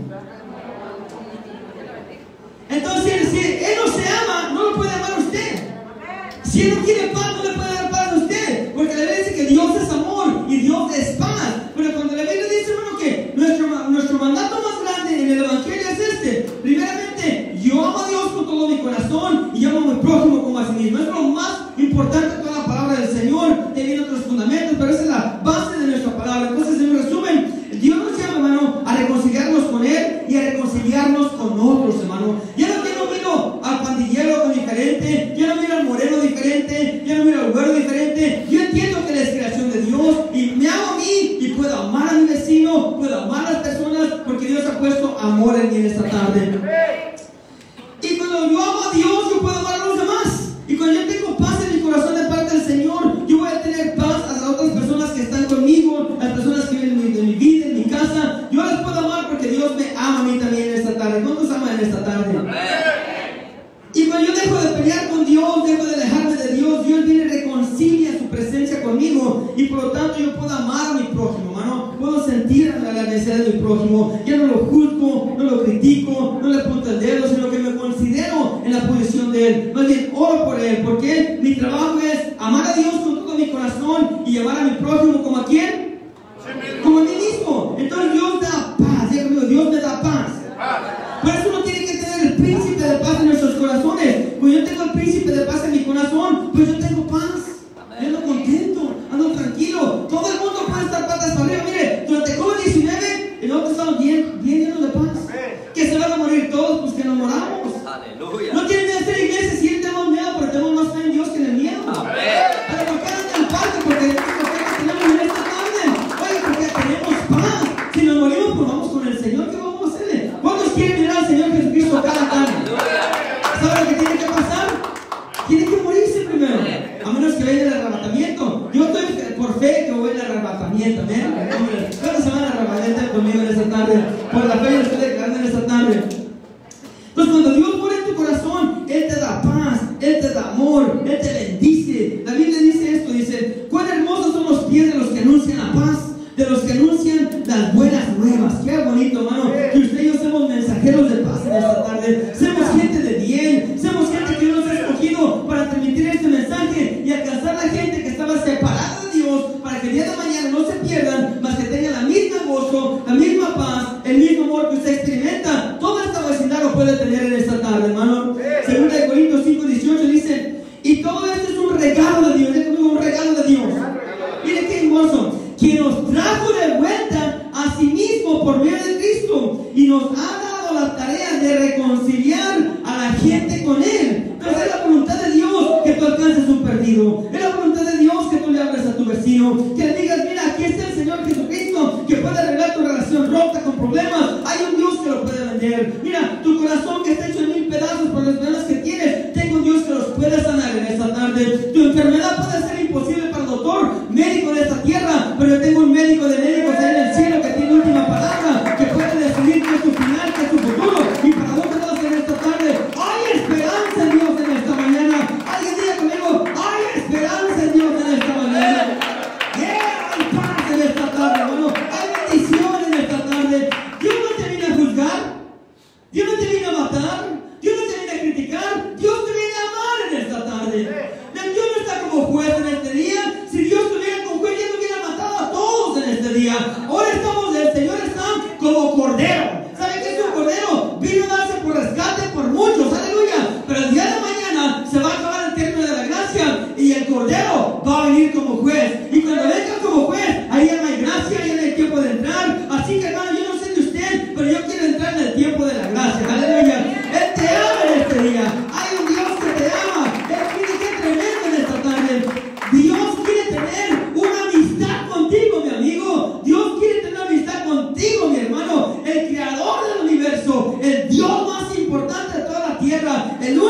Entonces, si Él no se ama, no lo puede amar a usted. Si Él no quiere paz, no le puede dar paz a usted. Porque la Biblia dice que Dios es amor y Dios es paz. Pero cuando la Biblia dice, hermano, que nuestro, nuestro mandato más grande en el Evangelio es este: primeramente, yo amo a Dios con todo mi corazón y yo amo a mi prójimo como a sí mismo. Es lo más importante de toda la palabra del Señor. Tiene otros fundamentos, pero esa es la base de nuestra palabra. Entonces, en resumen, Dios nos llama, hermano, a reconciliarnos con Él y a reconciliarnos con otros, hermano. Ya no, yo no miro al pandillero diferente, ya no miro al moreno diferente, ya no miro al güero diferente. Yo entiendo que Él es creación de Dios y me amo a mí y puedo amar a mi vecino, puedo amar a las personas porque Dios ha puesto amor en mí en esta tarde. Y cuando yo amo a Dios, yo puedo amar a los demás. Y cuando yo tengo paz en mi corazón de parte del Señor, yo voy a tener paz a las otras personas que están conmigo, las personas que viven en mi, en mi vida, en mi casa. Yo las puedo amar porque Dios me ama a mí también en esta tarde. ¿Cuántos aman en esta tarde? Y cuando yo dejo de pelear con Dios, dejo de alejarme de Dios, Dios viene y reconcilia su presencia conmigo. Y por lo tanto yo puedo amar a mi prójimo, hermano. Puedo sentir la necesidad de mi prójimo. Ya no lo juzgo, no lo critico, no le apunto el dedo, sino que me considero en la posición de Él. Más bien, oro por Él, porque mi trabajo es amar a Dios con todo mi corazón y amar a mi prójimo como a quién? Como a mí mismo. Entonces Dios da paz. Diga conmigo, Dios me da paz. Por eso uno tiene que tener el príncipe de paz en nuestros corazones. Cuando yo tengo el príncipe de paz en mi corazón, pues yo tengo paz. Yo ando contento, ando tranquilo. Todo el mundo puede estar patas para arriba. Mire, durante COVID diecinueve, nosotros estamos bien, bien llenos de paz. Que se van a morir todos, pues que nos moramos. Aleluya. No quieren ni hacer iglesia si tenemos miedo, porque tenemos más fe en Dios que en el miedo. Amén. Pero ¿por qué andan en el parque? Porque es lo que tenemos en esta tarde. Oye, porque tenemos paz. Si nos morimos, pues vamos con el Señor. ¿Qué vamos a hacerle? ¿Cuántos quieren mirar al Señor Jesucristo cada tarde? ¿Saben lo que tiene que pasar? Tiene que morirse primero. A menos que venga el arrebatamiento. Yo estoy por fe que voy al arrebatamiento. ¿Amén? ¿Cuántos se van a arrebatar conmigo en esta tarde? Por la fe yo estoy declarando en esta tarde. Entonces cuando Dios pone en tu corazón, Él te da paz, Él te da amor, Él te bendice. La Biblia dice esto, dice: cuán hermosos son los pies de los que anuncian la paz, de los que anuncian las buenas nuevas. Qué bonito, hermano, que usted y yo somos mensajeros de paz en esta tarde. Somos gente de bien, somos gente que Dios nos ha escogido para transmitir este mensaje y alcanzar a la gente que estaba separada de Dios, para que el día de mañana no se pierdan, mas que tengan la misma gozo, la misma paz, el mismo amor que usted experimenta. Toda esta vecindad lo puede tener en esta tarde, hermano. Segunda de Corintios cinco, dieciocho dice: y todo esto es un regalo de Dios. Es como un regalo de Dios. Mire qué hermoso, quien nos trajo de vuelta a sí mismo por medio de Cristo y nos ha dado la tarea de reconciliar a la gente con Él. Entonces es la voluntad de Dios que tú alcances un perdido. Es la voluntad de Dios que tú le hables a tu vecino, que le digas: mira, aquí está el Señor Jesucristo, que puede arreglar tu relación rota con problemas. Hay un Dios que lo puede vender. Mira, tu corazón que está hecho en mil pedazos por las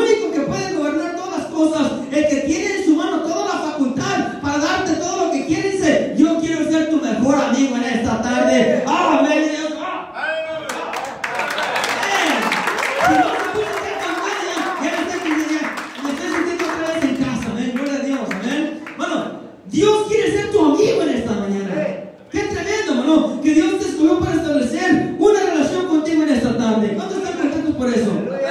único que puede gobernar todas las cosas, el que tiene en su mano toda la facultad para darte todo lo que quiere, dice, yo quiero ser tu mejor amigo en esta tarde. Amén. Si no se puede hacer campaña, ya me estoy, me estoy sintiendo otra vez en casa. Amén. Gloria a Dios. Amén. Bueno, Dios quiere ser tu amigo en esta mañana. Qué tremendo, hermano, que Dios te escogió para establecer una relación contigo en esta tarde. ¿Cuántos están contentos por eso?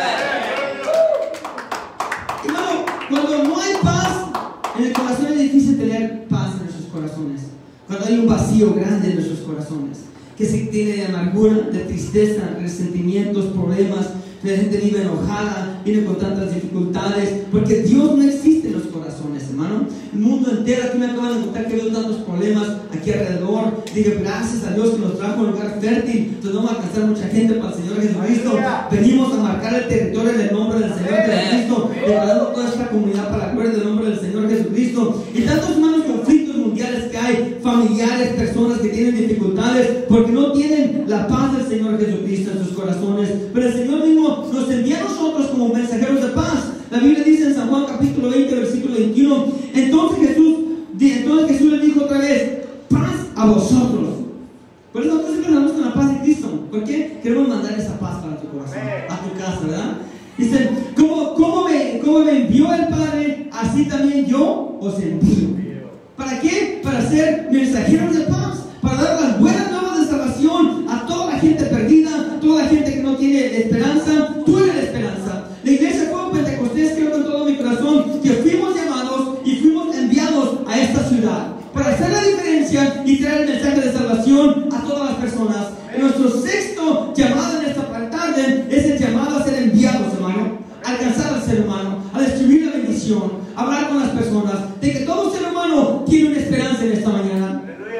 Hermano, cuando no hay paz en el corazón es difícil tener paz en nuestros corazones. Cuando hay un vacío grande en nuestros corazones, que se tiene de amargura, de tristeza, resentimientos, problemas, la gente vive enojada, vive con tantas dificultades, porque Dios no existe en los corazones, hermano. El mundo entero, aquí me acaban de contar que veo tantos problemas aquí alrededor. Digo, gracias a Dios que nos trajo un lugar fértil, entonces vamos a alcanzar mucha gente para el Señor Jesucristo. Venimos a marcar el territorio en el nombre del Señor Jesucristo, declarando toda esta comunidad para la gloria del nombre del Señor Jesucristo. Y tantos hermanos conflictos mundiales que hay, familiares, personas que tienen dificultades, porque no tienen la paz del Señor Jesucristo en sus corazones. Pero el Señor mismo nos envía a nosotros como mensajeros de paz. La Biblia dice en San Juan capítulo veinte, versículo veintiuno, entonces Jesús, entonces Jesús les dijo otra vez, paz a vosotros. Por eso nosotros siempre andamos con la paz de Cristo. ¿Por qué? Queremos mandar esa paz para tu corazón, a tu casa, ¿verdad? Dice, ¿cómo, cómo, me, cómo me envió el Padre, así también yo os envío. ¿Para qué? Para ser mensajeros de paz, para dar las buenas nuevas de salvación a toda la gente perdida, toda la gente que no tiene esperanza. Tú eres la esperanza. La iglesia Fuego Pentecostés, creo con todo mi corazón que fuimos llamados y fuimos enviados a esta ciudad para hacer la diferencia y traer el mensaje de salvación a todas las personas. Nuestro sexto llamado en esta tarde es el llamado a ser enviados, hermano, a alcanzar al ser humano, a distribuir la bendición, a hablar con las personas, de que todo ser humano tiene una esperanza en esta mañana.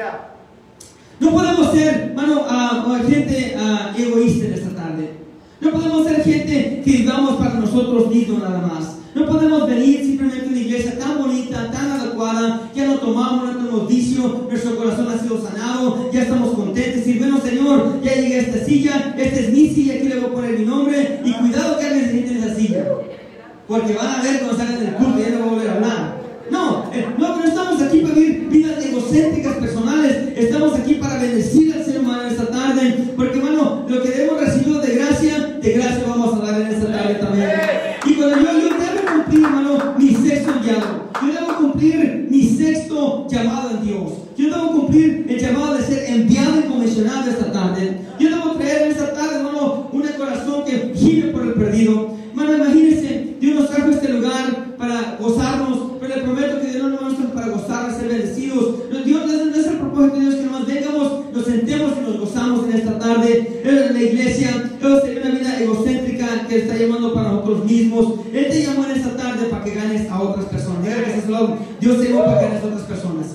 No podemos ser, hermano, uh, gente uh, egoísta en esta tarde. No podemos ser gente que vivamos para nosotros mismos nada más. No podemos venir simplemente a una iglesia tan bonita, tan adecuada, ya no tomamos, no tenemos vicio, nuestro corazón ha sido sanado, ya estamos contentos. Y bueno, Señor, ya llegué a esta silla, esta es mi silla, aquí le voy a poner mi nombre. Y cuidado que alguien se siente en esa silla, porque van a ver cuando salgan del culto y ya no voy a volver a hablar. No, eh, no, no estamos aquí para vivir vidas egocéntricas personales. Estamos aquí para bendecir al ser humano esta tarde, porque hermano, lo que hemos recibido de gracia, de gracia vamos a dar en esta tarde también. Y cuando yo, yo debo cumplir, hermano, mi sexto llamado, yo debo cumplir mi sexto llamado en Dios. Yo debo cumplir el llamado de ser enviado y comisionado esta tarde. Yo debo traer en esta tarde, hermano, un corazón que gire por el perdido. Hermano, imagínense, Dios nos trajo a este lugar para gozarnos, pero le prometo que Dios no nos trajo para gozar, ser bendecidos. Dios no es el propósito de Dios que nos vengamos, nos sentemos y nos gozamos en esta tarde. En la iglesia, Dios tiene una vida egocéntrica que está llamando para nosotros mismos. Él te llamó en esta tarde para que ganes a otras personas. Diga que es lado. Dios te llamó para que ganes a otras personas.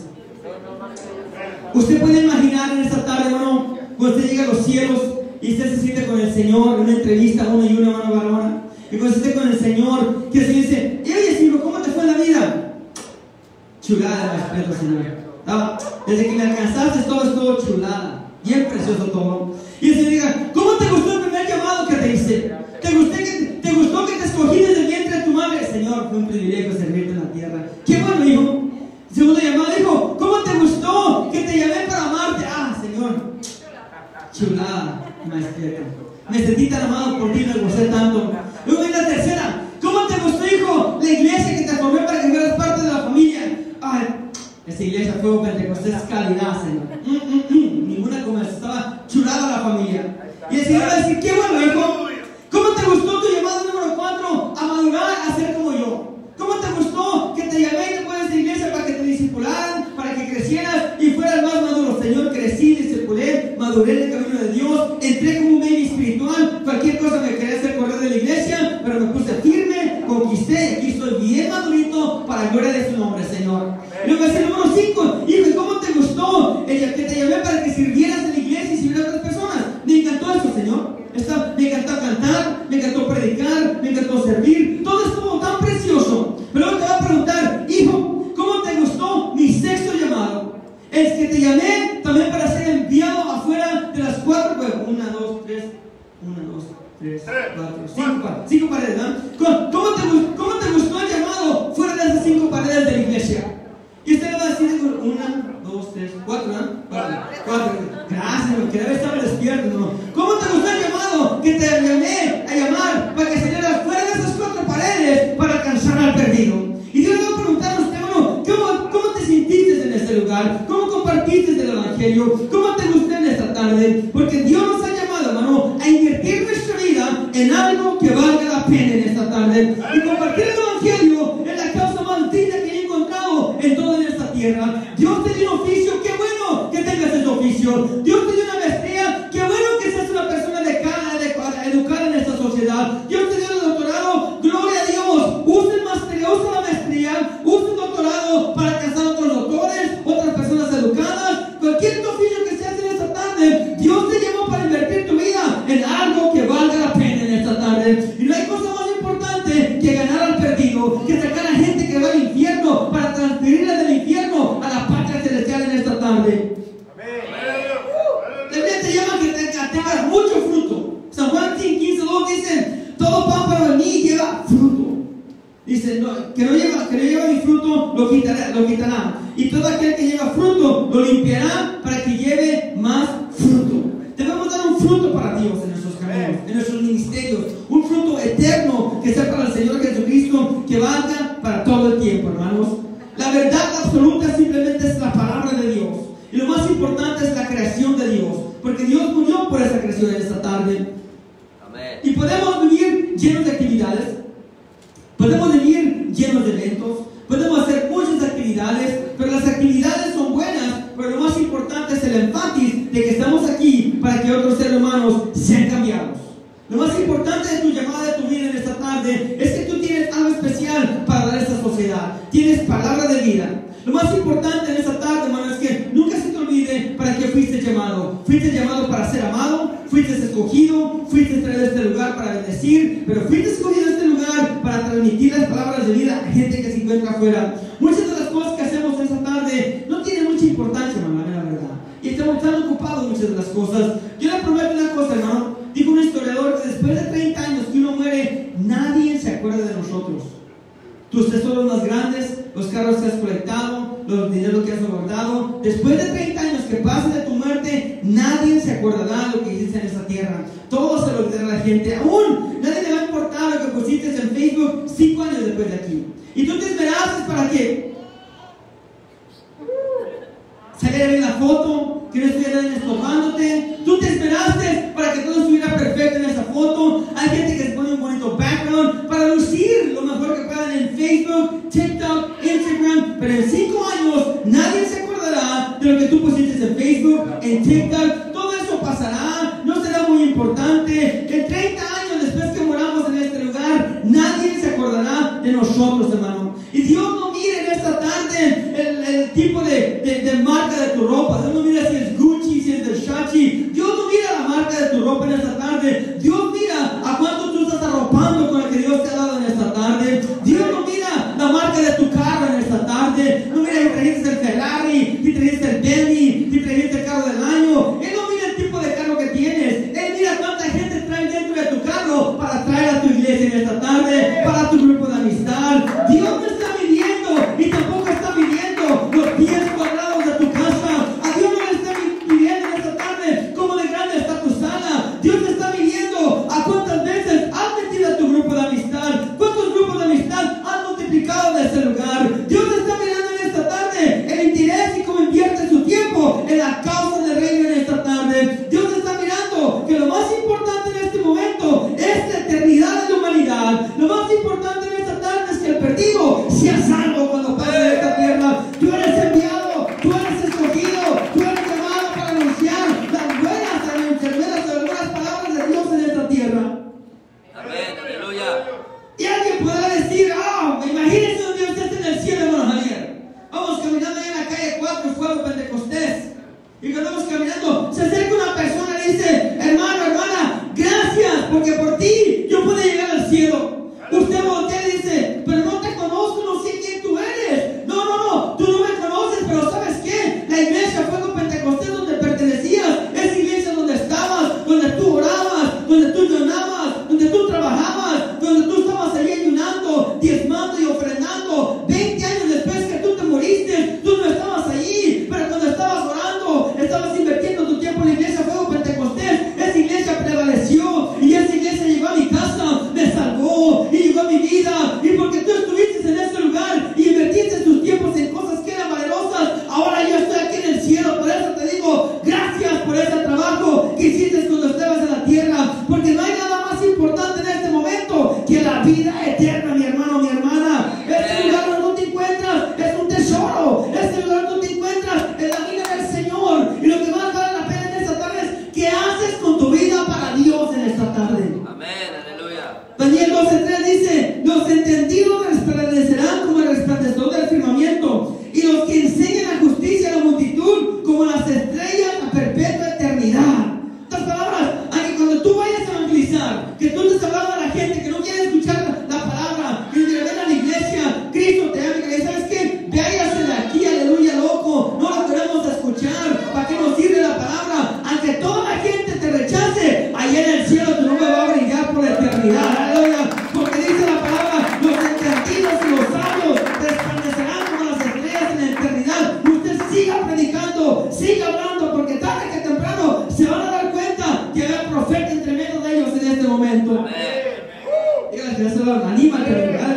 Usted puede imaginar en esta tarde, hermano, cuando usted llega a los cielos y usted se siente con el Señor en una entrevista, uno y una, hermano varona. Y cuando esté con el Señor, que el Señor dice, oye, hijo, ¿cómo te fue en la vida? Chulada, respeto, Señor. ¿Estaba? Desde que me alcanzaste todo estuvo chulada, bien precioso todo. Y el Señor diga, ¿cómo te gustó el primer llamado que te hice? ¿Te gustó que te, gustó que te escogí desde el vientre de tu madre? Señor, fue un privilegio servirte en la tierra. Qué bueno, hijo. Segundo llamado, dijo, ¿cómo te gustó que te llamé para amarte? Ah, Señor, chulada, maestrita. Me sentí tan amado por ti, me gocé tanto. Luego viene la tercera. ¿Cómo te gustó, hijo, la iglesia que te formé para que fueras parte de la familia? Ay, esa iglesia Fuego Pentecostés es calidad, Señor. Mm, mm, mm. Ninguna como esa. Estaba chulada la familia. Y el Señor va a decir, qué bueno, hijo. ¿Cómo te gustó tu llamado número cuatro? A madurar, a ser como yo. ¿Cómo te gustó que te llamé y te pones en la iglesia para que te discipularan, para que crecieras y fueras más maduro? Señor, crecí, discipulé, maduré en el camino de Dios, entré como un baby espiritual. Cualquier cosa me quería hacer correr de la iglesia, pero me puse firme, conquisté, aquí estoy bien madurito para la gloria de su nombre, Señor. Y luego es el número cinco, hijo, ¿cómo te gustó el que te llamé para que sirvieras en la iglesia y sirvieras a otras personas? Me encantó eso, Señor. Está, me encantó cantar, me encantó predicar, me encantó servir, todo estuvo tan precioso. Pero ahora te va a preguntar, hijo, ¿cómo te gustó mi sexto llamado? Es que te llamé también para ser enviado afuera de las cuatro, pues, una, dos, tres, una, dos, tres, cuatro, cinco, cinco paredes, ¿no? ¿Cómo te gustó? perdido. Y Dios le va a preguntar a usted, bueno, ¿cómo, cómo te sentiste en este lugar? ¿Cómo compartiste el Evangelio? ¿Cómo te gustó en esta tarde? Porque Dios nos ha llamado, hermano, a invertir nuestra vida en algo que valga la pena en esta tarde. Y compartir el Evangelio es la causa más digna que he encontrado en toda esta tierra. Dios te dio un oficio, qué bueno que tengas ese oficio. Dios te dio una maestría, qué bueno que seas una persona adecuada, adecuada, educada en esta sociedad. Dios te dio el doctorado, gloria a Dios. Usa el maestría, usa la maestría, usa el doctorado para alcanzar otros doctores, otras personas educadas. Cualquier oficio que se hace en esta tarde, Dios te llamó para invertir tu vida en algo que valga la pena en esta tarde. Y no hay cosa más importante que ganar al perdido, que sacar a gente que va al infierno para transferirla del infierno a la patria celestial en esta tarde. La Biblia te llama que tengas mucho fruto. San Juan quince dos dice: todo pan para mí lleva fruto. Dice, no, que no lleva, que no lleva mi fruto, lo quitará, lo quitará. Y todo aquel que lleva fruto, lo limpiará para que lleve más fruto. Debemos dar un fruto para Dios en nuestros caminos, en nuestros ministerios. Un fruto eterno que sea para el Señor Jesucristo, que valga para todo el tiempo, hermanos. La verdad absoluta simplemente es la palabra de Dios. Y lo más importante es la creación de Dios. Porque Dios murió por esa creación en esta tarde. Amén. Y podemos vivir llenos de actividades. Podemos vivir llenos de eventos, podemos hacer muchas actividades, pero las actividades son buenas, pero lo más importante es el énfasis de que estamos aquí para que otros seres humanos sean cambiados. Lo más importante de tu llamada, de tu vida en esta tarde, es que tú tienes algo especial para dar a esta sociedad. Tienes palabra de vida. Lo más importante en esta tarde, hermano, es que nunca se te olvide para qué fuiste llamado. Fuiste llamado para ser amado, fuiste escogido, fuiste traído a este lugar para bendecir, pero fuiste escogido a este lugar para transmitir las palabras de vida a gente que se encuentra afuera. Muchas de las cosas que hacemos esta tarde no tienen mucha importancia, hermano, la verdad. Y estamos tan ocupados muchas de las cosas. Yo le prometo una cosa, hermano. Dijo un historiador que después de treinta años que uno muere, nadie se acuerda de nosotros. Tus tesoros más grandes, los carros que has colectado, los dineros que has guardado, después de treinta años que pasen de tu muerte, nadie se acordará de lo que hiciste en esta tierra. Todo se lo olvidará a la gente. Aún nadie le va a importar lo que pusiste en Facebook cinco años después de aquí. Y tú te esperaste para qué? Salir a ver la foto, que no estuviera estorbándote. Tú te esperaste para que todo estuviera perfecto en esa foto. Hay gente que se pone un bonito background para lucir lo mejor que puedan en Facebook, TikTok, Instagram. Pero en cinco años nadie se acordará de lo que tú pusiste en Facebook, en TikTok. Todo eso pasará, no será muy importante. En treinta años después que moramos en este lugar, nadie se acordará de nosotros, hermano. Y Dios no mire en esta tarde el, el tipo de, de, de marca de tu ropa. Dios no mira si es Gucci, si es Versace. Dios no mira la marca de tu ropa en esta tarde. Dios mira a cuánto tú estás arropando con el que Dios te ha dado en esta tarde. Dios no mira la marca de tu carro en esta tarde. No mira si trajiste el Ferrari, si trajiste el Bentley, si trajiste el carro del año. Él no mira el tipo de carro que tienes. Él mira cuánta gente trae dentro de tu carro para traer a tu iglesia en esta tarde, para tu grupo de amistad. Dios no está midiendo y tampoco está midiendo los pies cuadrados de tu casa. A Dios no le está midiendo en esta tarde cómo de grande está tu sala. Dios te está midiendo a cuántas veces has metido a tu grupo de amistad, cuántos grupos de amistad has multiplicado en este lugar. Dios te está mirando en esta tarde el interés y cómo invierte su tiempo en la causa del reino en esta tarde. Dios te está mirando que lo más importante en este momento es la eternidad de la humanidad. Lo más importante en esta tarde es que el perdido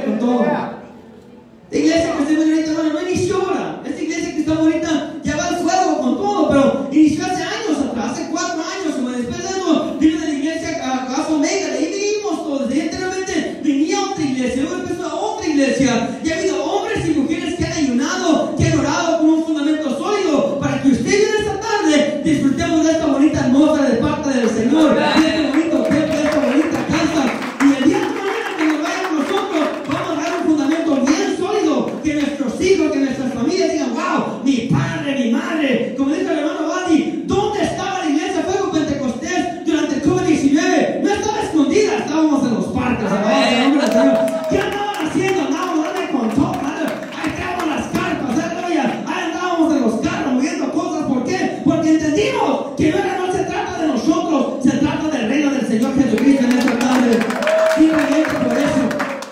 fuego con todo. La iglesia que estamos ahorita, bueno, no inició ahora. Esta iglesia que estamos ahorita ya va al fuego con todo, pero inició hace años atrás, hace cuatro años. Como después de eso, vino de la iglesia a Casa Omega, de ahí vinimos todos. De ahí anteriormente venía otra iglesia, luego empezó a otra iglesia. Y ha habido hombres y mujeres que han ayunado, que han orado con un fundamento sólido, para que usted y yo esta tarde disfrutemos de esta bonita atmósfera de parte del Señor, de este bonito templo, de esta bonita casa. Y el día de mañana que nos vayamos nosotros, vamos a dar un fundamento bien sólido, que nuestros hijos, que nuestras familias digan, wow, mi padre, mi madre, como dice el hermano Badi, ¿dónde estaba la iglesia Fuego Pentecostés durante el COVID diecinueve? No estaba escondida, estábamos en los parques, alabados el nombre del Señor. ¿Qué andaban haciendo? Andábamos dando con todo, ahí estábamos las carpas, aleluya, ahí andábamos en los carros moviendo cosas. ¿Por qué? Porque entendimos que no, era, no se trata de nosotros, se trata del reino del Señor Jesucristo en esta tarde. Simplemente por eso.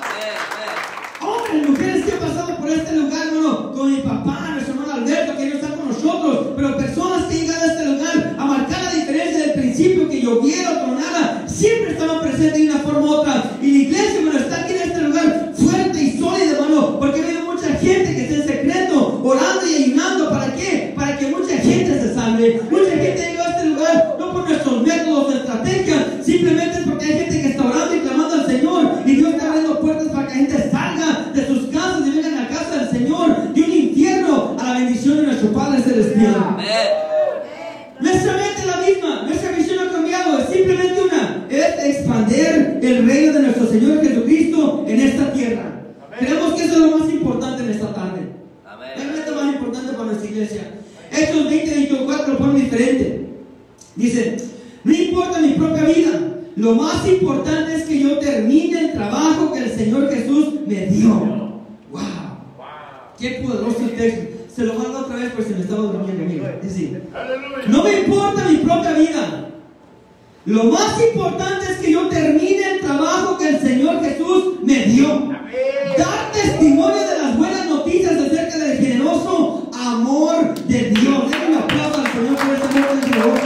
Hombres, mujeres que han pasado por este lugar, hermano, con mi papá, nuestro hermano Alberto, que no está con nosotros, pero personas que llegan a este lugar a marcar la diferencia del principio, que lloviera o tronara, siempre estaban presentes de una forma u otra. Y la iglesia, hermano, está aquí en este lugar fuerte y sólida, hermano, porque ha habido mucha gente que está en secreto, orando y ayunando. ¿Para qué? Para que mucha gente se salve. Mucha gente llegó a este lugar no por nuestros métodos de estrategia, simplemente es porque hay gente que está orando y clamando al Señor, y Dios está abriendo puertas para que la gente salga de sus casas y vengan a la casa del Señor, de un infierno a la bendición de nuestro Padre Celestial. Nuestra mente es la misma, nuestra visión no ha cambiado, es simplemente una, es expandir el reino de nuestro Señor Jesucristo en esta tierra. Creemos que eso es lo más importante en esta tarde. Realmente lo más importante para nuestra iglesia. Hechos veinte veinticuatro lo pone diferente. Dice, no importa mi propia vida, lo más importante es que yo termine el trabajo que el Señor Jesús me dio. Wow, qué poderoso el texto. Se lo mando otra vez por si me estaba durmiendo, amigo. Dice, no me importa mi propia vida, lo más importante es que yo termine el trabajo que el Señor Jesús me dio. Dar testimonio de las buenas noticias acerca del generoso amor de Dios. Denle un aplauso al Señor por ese amor tan generoso.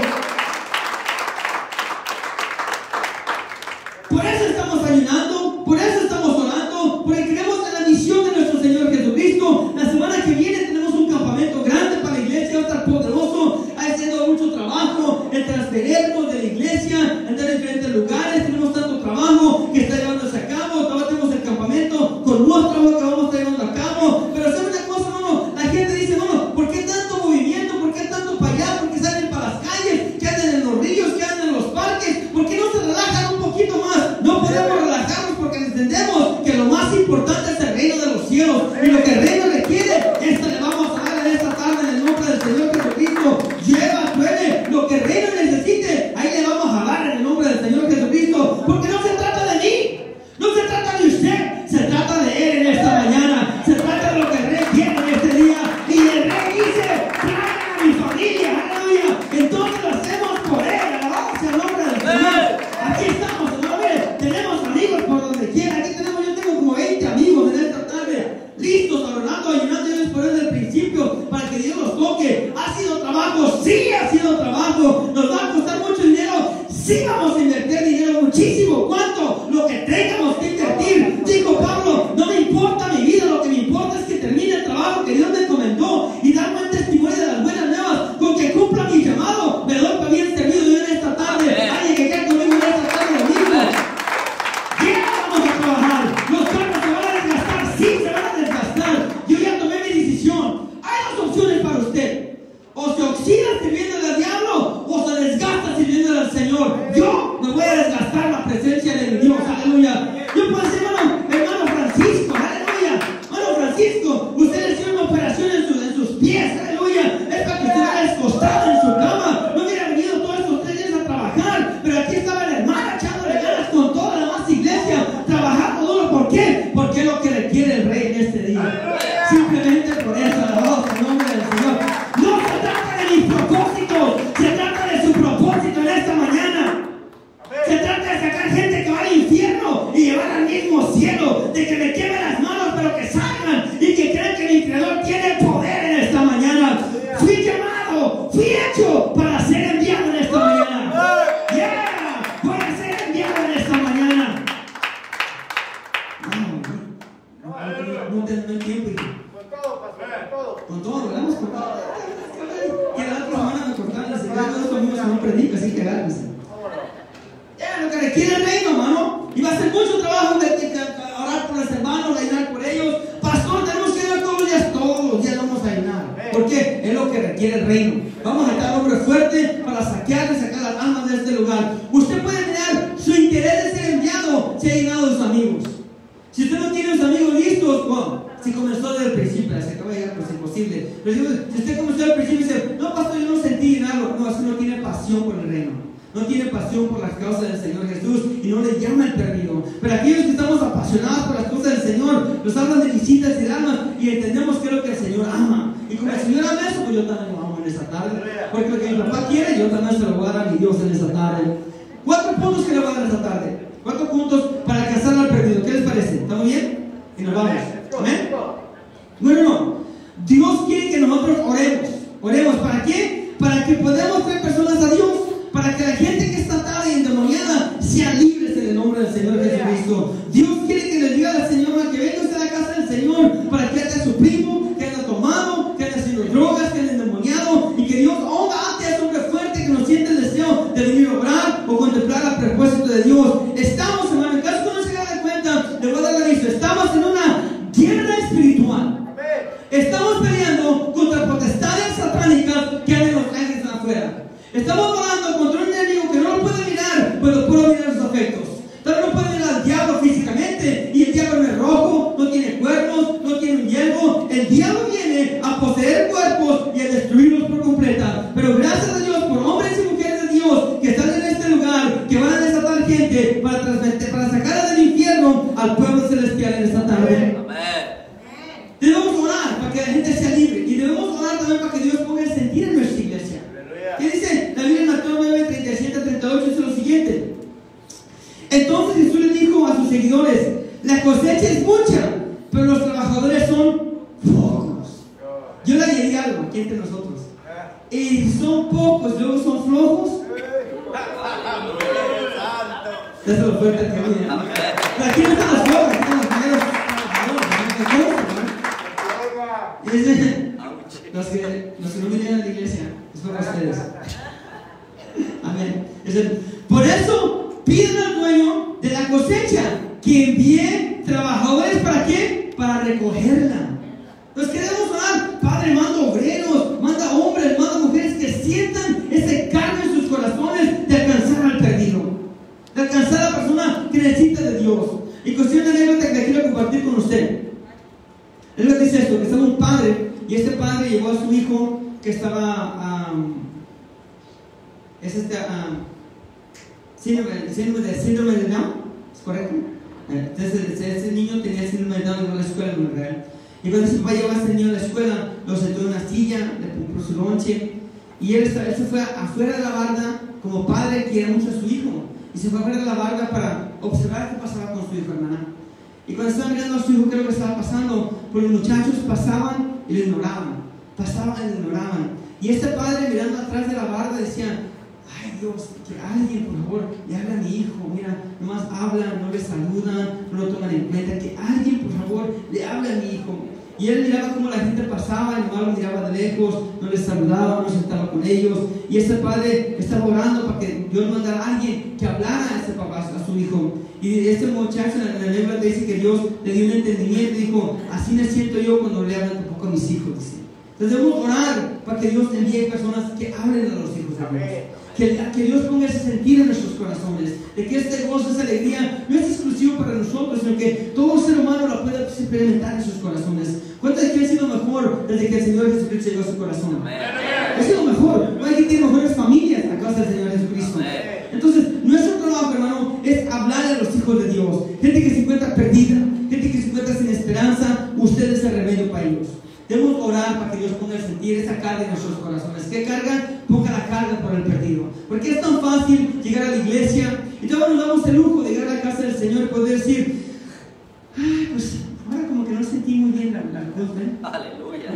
Por eso estamos ayunando, por eso estamos orando, porque creemos en la misión de nuestro Señor Jesucristo. La semana que viene tenemos un campamento grande para la iglesia, va a estar poderoso. Ha haciendo mucho trabajo en transferirnos de la iglesia, en diferentes lugares. Tenemos tanto trabajo que está llevándose a cabo. Todavía tenemos el campamento con nuestro trabajo que vamos a estar llevando a cabo. Pero ¿saben una cosa, hermano? La gente dice, hermano, ¿por qué tanto movimiento? ¿Por qué tanto para allá? ¿Por qué salen para las calles? ¿Qué andan en los ríos? ¿Qué andan en los parques? ¿Por qué no se relajan un poquito más? No podemos relajarnos porque entendemos que lo más importante es el reino de los cielos. Y lo que el reino requiere, esto le vamos a dar en esta tarde en el nombre del Señor Jesucristo. Lleva, puede, lo que el reino necesite, ahí le vamos a dar en el nombre del Señor Jesucristo. Porque no se trata de mí, no se trata de usted, se trata de Él en esta mañana. Se trata de lo que el rey quiere en este día. Y el rey dice, traigan a mi familia, aleluya. Entonces lo hacemos por Él, alabamos el nombre del Señor. Aquí estamos, hermano, mire, tenemos amigos por donde quiera. Aquí tenemos, yo tengo como veinte amigos en esta tarde, listos, orando, ayunando ellos por desde el principio, para que Dios los toque. Ha sido trabajo, sí ha sido trabajo. Nos va a costar mucho dinero, sí vamos a invertir dinero muchísimo. ¿Cuánto? Lo que tengamos que invertir. Dijo Pablo, no me importa mi vida, lo que me importa es que termine el trabajo que Dios me encomendó y dar buen testimonio de las buenas nuevas. Con que cumpla mi llamado, me doy para bien servido yo en esta tarde. Alguien que quede conmigo en esta tarde, lo mismo. Ya vamos a trabajar. Los carros se van a desgastar, sí se van a desgastar. Yo ya tomé mi decisión. Hay dos opciones para usted. O se oxida sirviendo al diablo, o se desgasta sirviendo al Señor. Yo me voy a desgastar la presencia de Dios, aleluya. Yo puedo decir, hermano, hermano Francisco, aleluya. Hermano Francisco, usted le hizo una operación en, su, en sus pies, aleluya. Es para que usted vaya descostado en su cama. No hubiera venido todos estos tres días a trabajar, pero aquí estaba la hermana echándole ganas con toda la más iglesia, trabajando duro. ¿Por qué? Porque es lo que requiere el rey en este día. Simplemente por eso, alabado el nombre del Señor. No se trata de mis propósitos, se trata de su propósito en esta mañana. Se trata de sacar gente que va al infierno y llevar al mismo cielo, de que me quemen las manos pero que salgan y que crean que mi Creador tiene poder en esta mañana. Fui llamado, fui hecho para ser enviado en esta mañana. Yeah, voy a ser enviado en esta mañana. No tenemos tiempo. Con todo, pastor, con todo. Con todo, ¿verdad? Con todo. Y la otra semana me cortaron, les digo, todos conmigo no predico, así que agárrense. Ya, lo que requiere el reino, hermano. Y va a ser mucho trabajo de, de, de orar por los hermanos, ayunar por ellos. Pastor, tenemos que ayunar todos los días, todos los días vamos a ayunar. ¿Por qué? Es lo que requiere el reino. Vamos a estar hombre fuerte para saquear y sacar las almas de este lugar. Usted puede mirar su interés de ser enviado, se ha llenado de sus amigos. Si usted no tiene sus amigos listos, bueno, si comenzó desde el principio, se acaba de llegar, pues es imposible. Pero si usted comenzó desde el principio y dice, no, pastor, yo no sentí nada, no, es que no tiene pasión por el reino. No tiene pasión por las causas del Señor Jesús y no le llama el perdido. Pero aquellos que estamos apasionados por las cosas del Señor, nos hablan de visitas y de almas y entendemos que es lo que el Señor ama. Y como el Señor ama eso, pues yo también lo amo en esta tarde. Porque lo que mi papá quiere, yo también se lo voy a dar a mi Dios en esta tarde. Cuatro puntos que le voy a dar esta tarde. Cuatro puntos para alcanzar al perdido. ¿Qué les parece? ¿Está muy bien? Y nos vamos. ¿Amén? Bueno, no. Dios quiere que nosotros oremos. ¿Oremos para qué? Para que podamos traer personas a Dios. Para que la gente que está atada y endemoniada sea libres en el nombre del Señor Jesucristo. Dios quiere que le diga al Señor que venga usted a la casa del Señor para que ande a su primo, que anda tomado, que anda haciendo drogas, que anda endemoniado y que Dios honra ante ese hombre fuerte que nos siente el deseo de venir a orar o contemplar el propósito de Dios. Estamos, hermano, en caso que no se haga cuenta, le voy a dar la lista. Estamos en una guerra espiritual. Estamos peleando contra potestades satánicas que andan los ángeles afuera. Estamos hablando contra un enemigo que no lo puede mirar, pero puede mirar sus afectos. También no puede mirar al diablo físicamente, y el diablo no es rojo, no tiene cuernos, no tiene un yelmo. El diablo viene a poseer cuerpos y a destruirlos por completa. Pero gracias a Dios por hombres y mujeres de Dios que están en este lugar, que van a desatar gente para, para sacar del infierno al pueblo celestial en esta tarde. Amén. Debemos orar para que la gente sea libre, y debemos orar también para que Dios ponga el sentir en nuestra iglesia. ¿Qué dice la Biblia en Mateo nueve, treinta y siete a treinta y ocho? Dice lo siguiente. Entonces Jesús le dijo a sus seguidores: la cosecha es mucha, pero los trabajadores son pocos. Yo le añadí algo aquí entre nosotros. Y son pocos, luego son flojos. Eso es lo fuerte que viene. Aquí no están las flojos, aquí están los primeros trabajadores. Y dice, los que, los que no vinieron a la iglesia, es para ustedes. Amén. Dice, por eso piden al dueño de la cosecha que envíe trabajadores. ¿Para qué? Para recogerla. Nos queremos orar. Padre, manda obreros, manda hombres, manda mujeres que sientan ese cargo en sus corazones de alcanzar al perdido, de alcanzar a la persona que necesita de Dios. Y cuestión de anécdota que quiero compartir con usted. Él nos dice esto: que estaba un padre, y este padre llevó a su hijo que estaba um, es este um, síndrome, síndrome, de, síndrome de Down, ¿es correcto? Entonces ese niño tenía síndrome de Down y iba a la escuela en Israel. Y cuando ese papá llevó a ese niño a la escuela, lo sentó en una silla, le compró su lonche, y él, él se fue afuera de la barda como padre, quiere mucho a su hijo, y se fue afuera de la barda para observar qué pasaba con su hijo, hermana. Y cuando estaba mirando a su hijo, ¿qué es lo que estaba pasando? Pues los muchachos pasaban y lo ignoraban, pasaban y lo ignoraban. Y este padre, mirando atrás de la barda, decía: ay Dios, que alguien por favor le hable a mi hijo. Mira, nomás hablan, no le saludan, no lo toman en cuenta. Que alguien por favor le hable a mi hijo. Y él miraba cómo la gente pasaba, y nomás lo miraba de lejos, no les saludaba, no se sentaba con ellos. Y este padre estaba orando para que Dios mandara a alguien que hablara a este papá, a su hijo. Y este muchacho en la Biblia te dice que Dios le dio un entendimiento y dijo: así me siento yo cuando le hablan tampoco a mis hijos. Dice. Entonces debemos orar para que Dios envíe personas que hablen a los hijos de Dios. Que, que Dios ponga ese sentir en nuestros corazones, de que este gozo, esa alegría no es exclusivo para nosotros, sino que todo ser humano lo puede experimentar en sus corazones. ¿Cuántos de que ha sido mejor desde que el Señor Jesucristo llegó a su corazón? Ha sido mejor. No hay que tener mejores familias a causa del Señor Jesucristo. Entonces, nuestro trabajo, hermano, es hablar a los hijos de Dios. Gente que se encuentra perdida, gente que se encuentra sin esperanza. Usted es el remedio para ellos. Debemos orar para que Dios ponga el sentir, esa carga en nuestros corazones. ¿Qué carga? Ponga la carga por el perdido. Porque es tan fácil llegar a la iglesia y todos nos damos el lujo de llegar a la casa del Señor y poder decir: ay, pues ahora como que no sentí muy bien la, la cruz, ¿eh? Aleluya.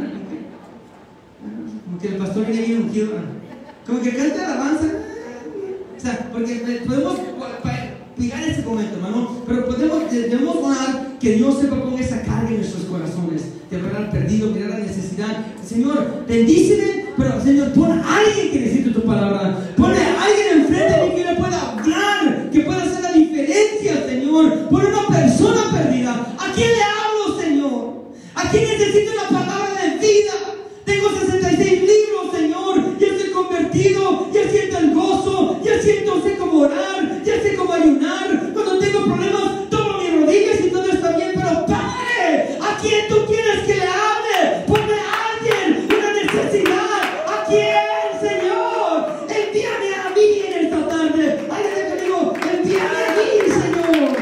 Como que el pastor viene bien ungido, como que canta alabanza. O sea, porque podemos pegar ese momento, hermano. Pero podemos, debemos orar que Dios sepa poner esa carga en nuestros corazones, de haber perdido, mirar la necesidad. Señor, bendíceme, pero Señor, pon a alguien que necesite tu palabra. Ponle a alguien enfrente de mí que le pueda hablar, que pueda hacer la diferencia, Señor. Pon una persona perdida. ¿A quién le hablo, Señor? ¿A quién necesita una palabra de vida? Tengo sesenta y seis libros, Señor. Ya estoy convertido, ya siento el gozo, ya siento, sé cómo orar, ya sé cómo ayunar. Cuando tengo problemas, tomo mis rodillas y todo está bien. Pero Padre, ¿a quién tú quieres que le hable? Ponme a alguien, una necesidad. ¿A quién, Señor? Envíame a mí en esta tarde. Alguien que digo, envíame a mí, Señor.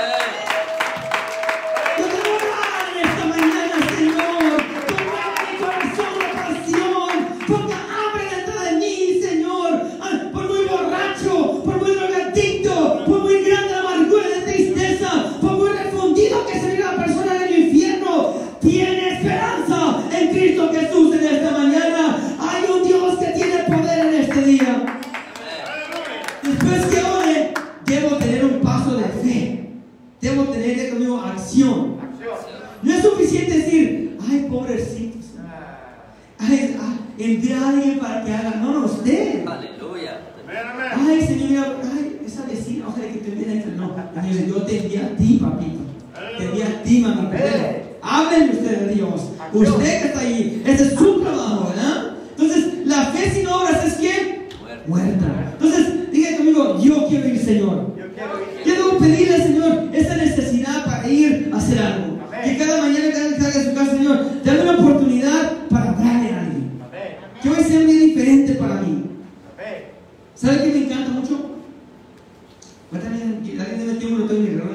Yo te voy a orar en esta mañana, Señor. Ponga en mi corazón la pasión. Ponga hambre dentro de mí, Señor. Ah, por muy borracho, por muy drogadicto, por muy grande la amargura de tristeza, por muy refundido que se viera la persona en el infierno, tiene esperanza en Cristo Jesús en esta mañana. Hay un Dios que tiene poder en este día. Después que ore, debo tener un paso de fe. Debo tener de conmigo acción. No es suficiente decir, ay, pobrecitos. Ay, ah, envía a alguien para que haga. No, no, usted. Aleluya. Ay, Señor, ay, esa vecina, ojalá que te envíe. No, Señor, yo te envío a ti, papito. Te envío a ti, mamá. Háblenle usted de Dios. Usted que está ahí, ese es su trabajo, ¿verdad? Entonces, la fe sin obras es ¿qué? Muerta. Entonces, diga conmigo, yo quiero ir, Señor. Yo debo pedirle al Señor esa necesidad para ir a hacer algo. Que cada mañana, cada vez que salga de su casa, Señor, dame una oportunidad para hablarle a alguien. Que hoy sea un día diferente para mí. ¿Sabe qué me encanta mucho? Alguien debe tener un botón de reloj.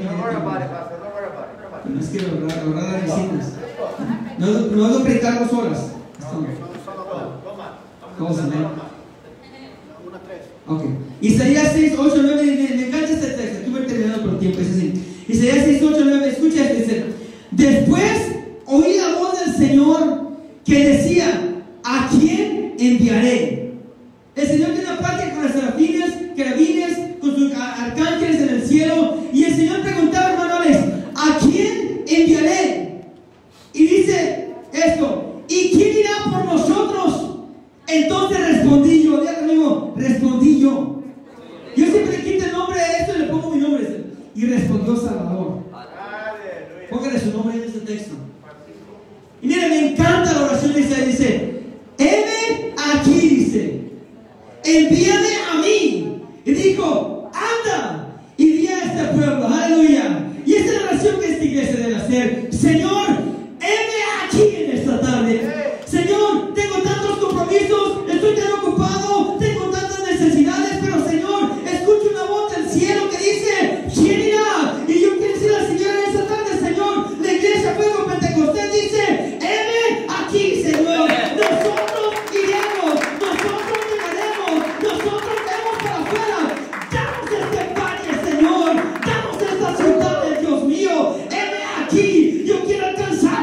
No es que ahorrar, ahorrar las visitas. No, no hago predicar dos horas. Cosa, ¿no? Ok. Isaías seis, ocho, nueve. Me, me encanta este texto. Estuve terminando por tiempo. Es así. Isaías seis, ocho, nueve. Escucha este. Dice: después oí la voz del Señor que decía: ¿a quién enviaré? El Señor tiene una parte con los serafines, querubines, con sus arcángeles en el cielo. Y el Señor preguntaba, hermanos, ¿a quién enviaré? Y dice esto: ¿y quién irá por nosotros? Entonces respondí yo. Diga conmigo, respondí yo. Yo siempre le quito el nombre de esto y le pongo mi nombre. Y respondió Salvador. Póngale su nombre en este texto. Y mire, me encanta la oración de Isaías. Dice: heme aquí, dice, envíame a mí. Y dijo: anda y di a este pueblo. Aleluya. Y esa es la oración que esta iglesia debe hacer. Señor, heme aquí en esta tarde. Señor, tengo tantos compromisos, estoy tan ocupado, tengo tantas necesidades, pero Señor, escucho una voz del cielo que dice: ¿quién irá? Y yo quiero decir al Señor en esta tarde: Señor, la iglesia Fuego Pentecostés dice: heme aquí, Señor. Nosotros iremos, nosotros llegaremos, nosotros vemos para afuera. Danos este valle, Señor, danos esta ciudad, Dios mío. Heme aquí, yo quiero alcanzar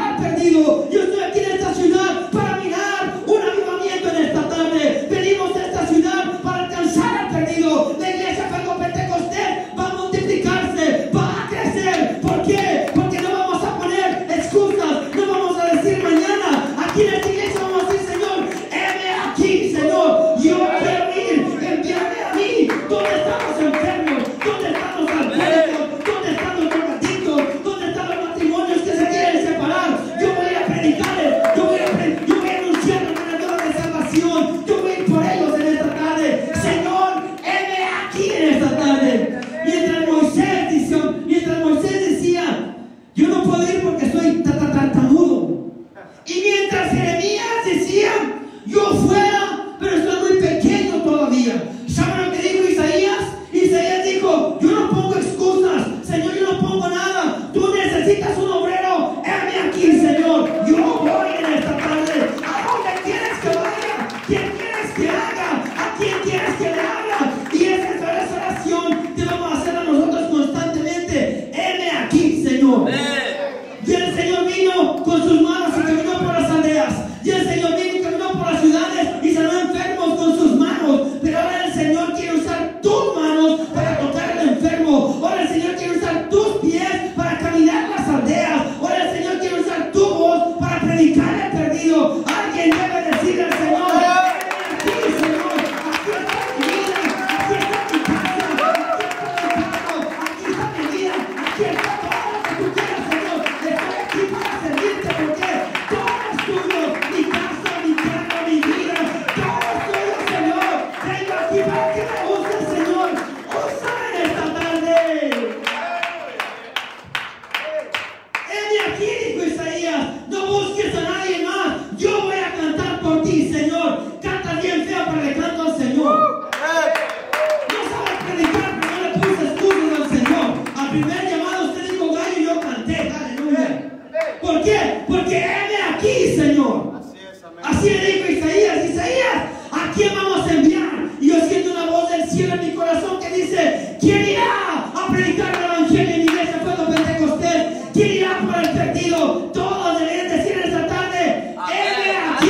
porque heme aquí, Señor. Así es, amén. Así le dijo Isaías, Isaías, ¿a quién vamos a enviar? Y yo siento una voz del cielo en mi corazón que dice, ¿quién irá a predicar el evangelio en mi iglesia cuando Pentecostés? ¿Quién irá por el perdido? Todos deberían decir en esta tarde, heme aquí.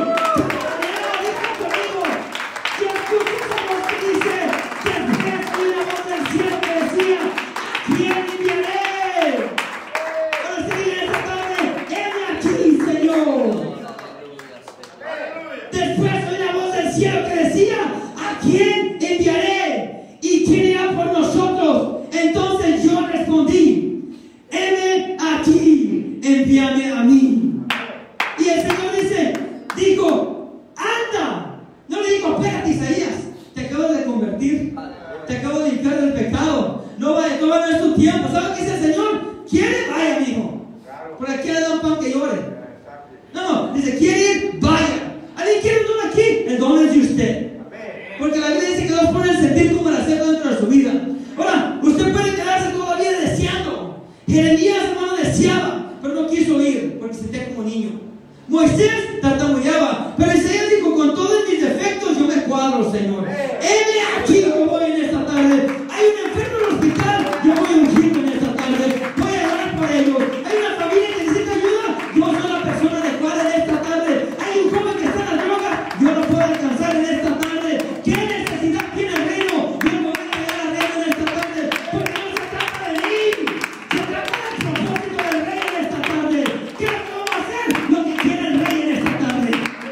¿Quién enviaré? ¿Y quién irá por nosotros? Entonces yo respondí, heme aquí, envíame a mí. Y el Señor dice, dijo, anda. No le digo, espérate, Isaías, te acabo de convertir, te acabo de limpiar del pecado. No vaya, no va a tu tiempo. ¿Sabe qué dice el Señor? ¿Quiere? Vaya, mijo. Por aquí le da un pan que llore. No, no, dice, ¿quiere ir? Vaya. ¿Alguien quiere un don aquí? El don es de usted. Porque la Biblia dice que Dios pone el sentir como el hacer dentro de su vida. Ahora, usted puede quedarse toda la vida deseando. Jeremías, hermano, deseaba, pero no quiso ir porque se sentía como niño. Moisés tartamudeaba, pero Isaías dijo, con todos mis defectos yo me cuadro, Señor. Heme aquí, yo voy en esta tarde. Hay un enfermo en el hospital, yo voy a ungirlo en esta tarde. Voy a orar por ellos. Hay una familia que necesita ayuda, yo soy la persona adecuada en esta tarde. Hay un joven que está en la droga, yo lo puedo alcanzar en esta tarde. ¿Qué necesidad tiene el reino? Yo me voy a quedar al reino en esta tarde, porque no se trata de mí, se trata del propósito del rey en esta tarde. ¿Qué es lo que vamos a hacer? Lo que quiere el rey en esta tarde.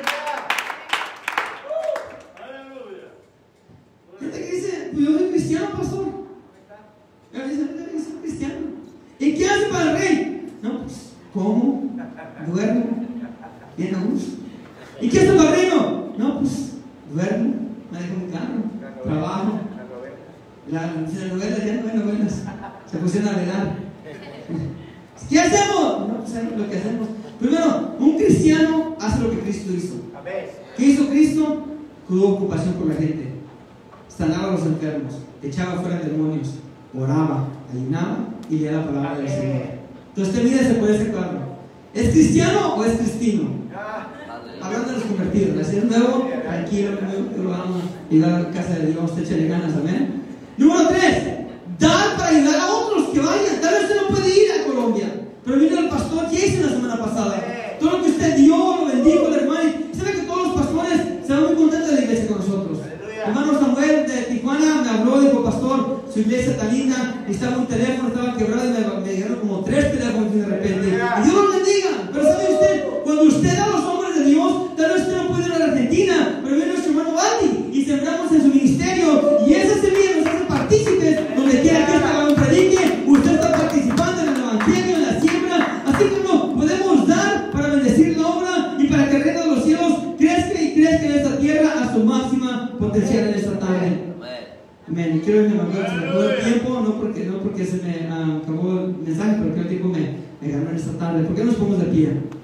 Gente que dice, pues yo soy cristiano, pastor. Yo dice, yo soy cristiano. ¿Y qué hace para el rey? No, pues, ¿cómo? Duermo, bien a gusto. ¿Y qué hace para el reino? No, pues, duermo, me dejo mi carro, trabajo. La, la novela, ya no hay novelas, se pusieron a velar. ¿Qué hacemos? No, pues lo que hacemos. Primero, un cristiano hace lo que Cristo hizo. ¿Qué hizo Cristo? Tuvo ocupación por la gente, sanaba a los enfermos, echaba fuera demonios, oraba, ayunaba y leía la palabra del Señor. Entonces, ¿qué vida se puede hacer claro? ¿Es cristiano o es cristino? Hablando de los convertidos, si es nuevo, tranquilo, yo lo amo, ayudar a la casa de Dios, te échale ganas, amén. Número tres, dar para ayudar a otros que vayan. Tal vez usted no puede ir a Colombia, pero vino el pastor Jason la semana pasada. Todo lo que usted dio, lo bendijo el hermano. Y sabe que todos los pastores se van muy contentos de la iglesia con nosotros. Hermano Samuel de Tijuana me habló, dijo, pastor, su iglesia está linda, estaba un teléfono, estaba quebrado y me, me dieron como tres teléfonos de repente. Y Dios los bendiga. Pero sabe usted, cuando usted da a los hombres de Dios, tal vez usted no puede ir a la Argentina, pero viene nuestro hermano Andy y sembramos en su ministerio y esa semilla nos hace partícipes. Donde quiera que este varón predique, usted está participando en el evangelio, en la siembra. Así como podemos dar para bendecir la obra y para que el reino de los cielos crezca y crezca en esta tierra a su máxima potencial en esta tarde. Amén. Y quiero que me se me acabó el tiempo, no porque, no porque se me uh, acabó el mensaje, pero que el tiempo me, me ganó en esta tarde. ¿Por qué nos ponemos de pie?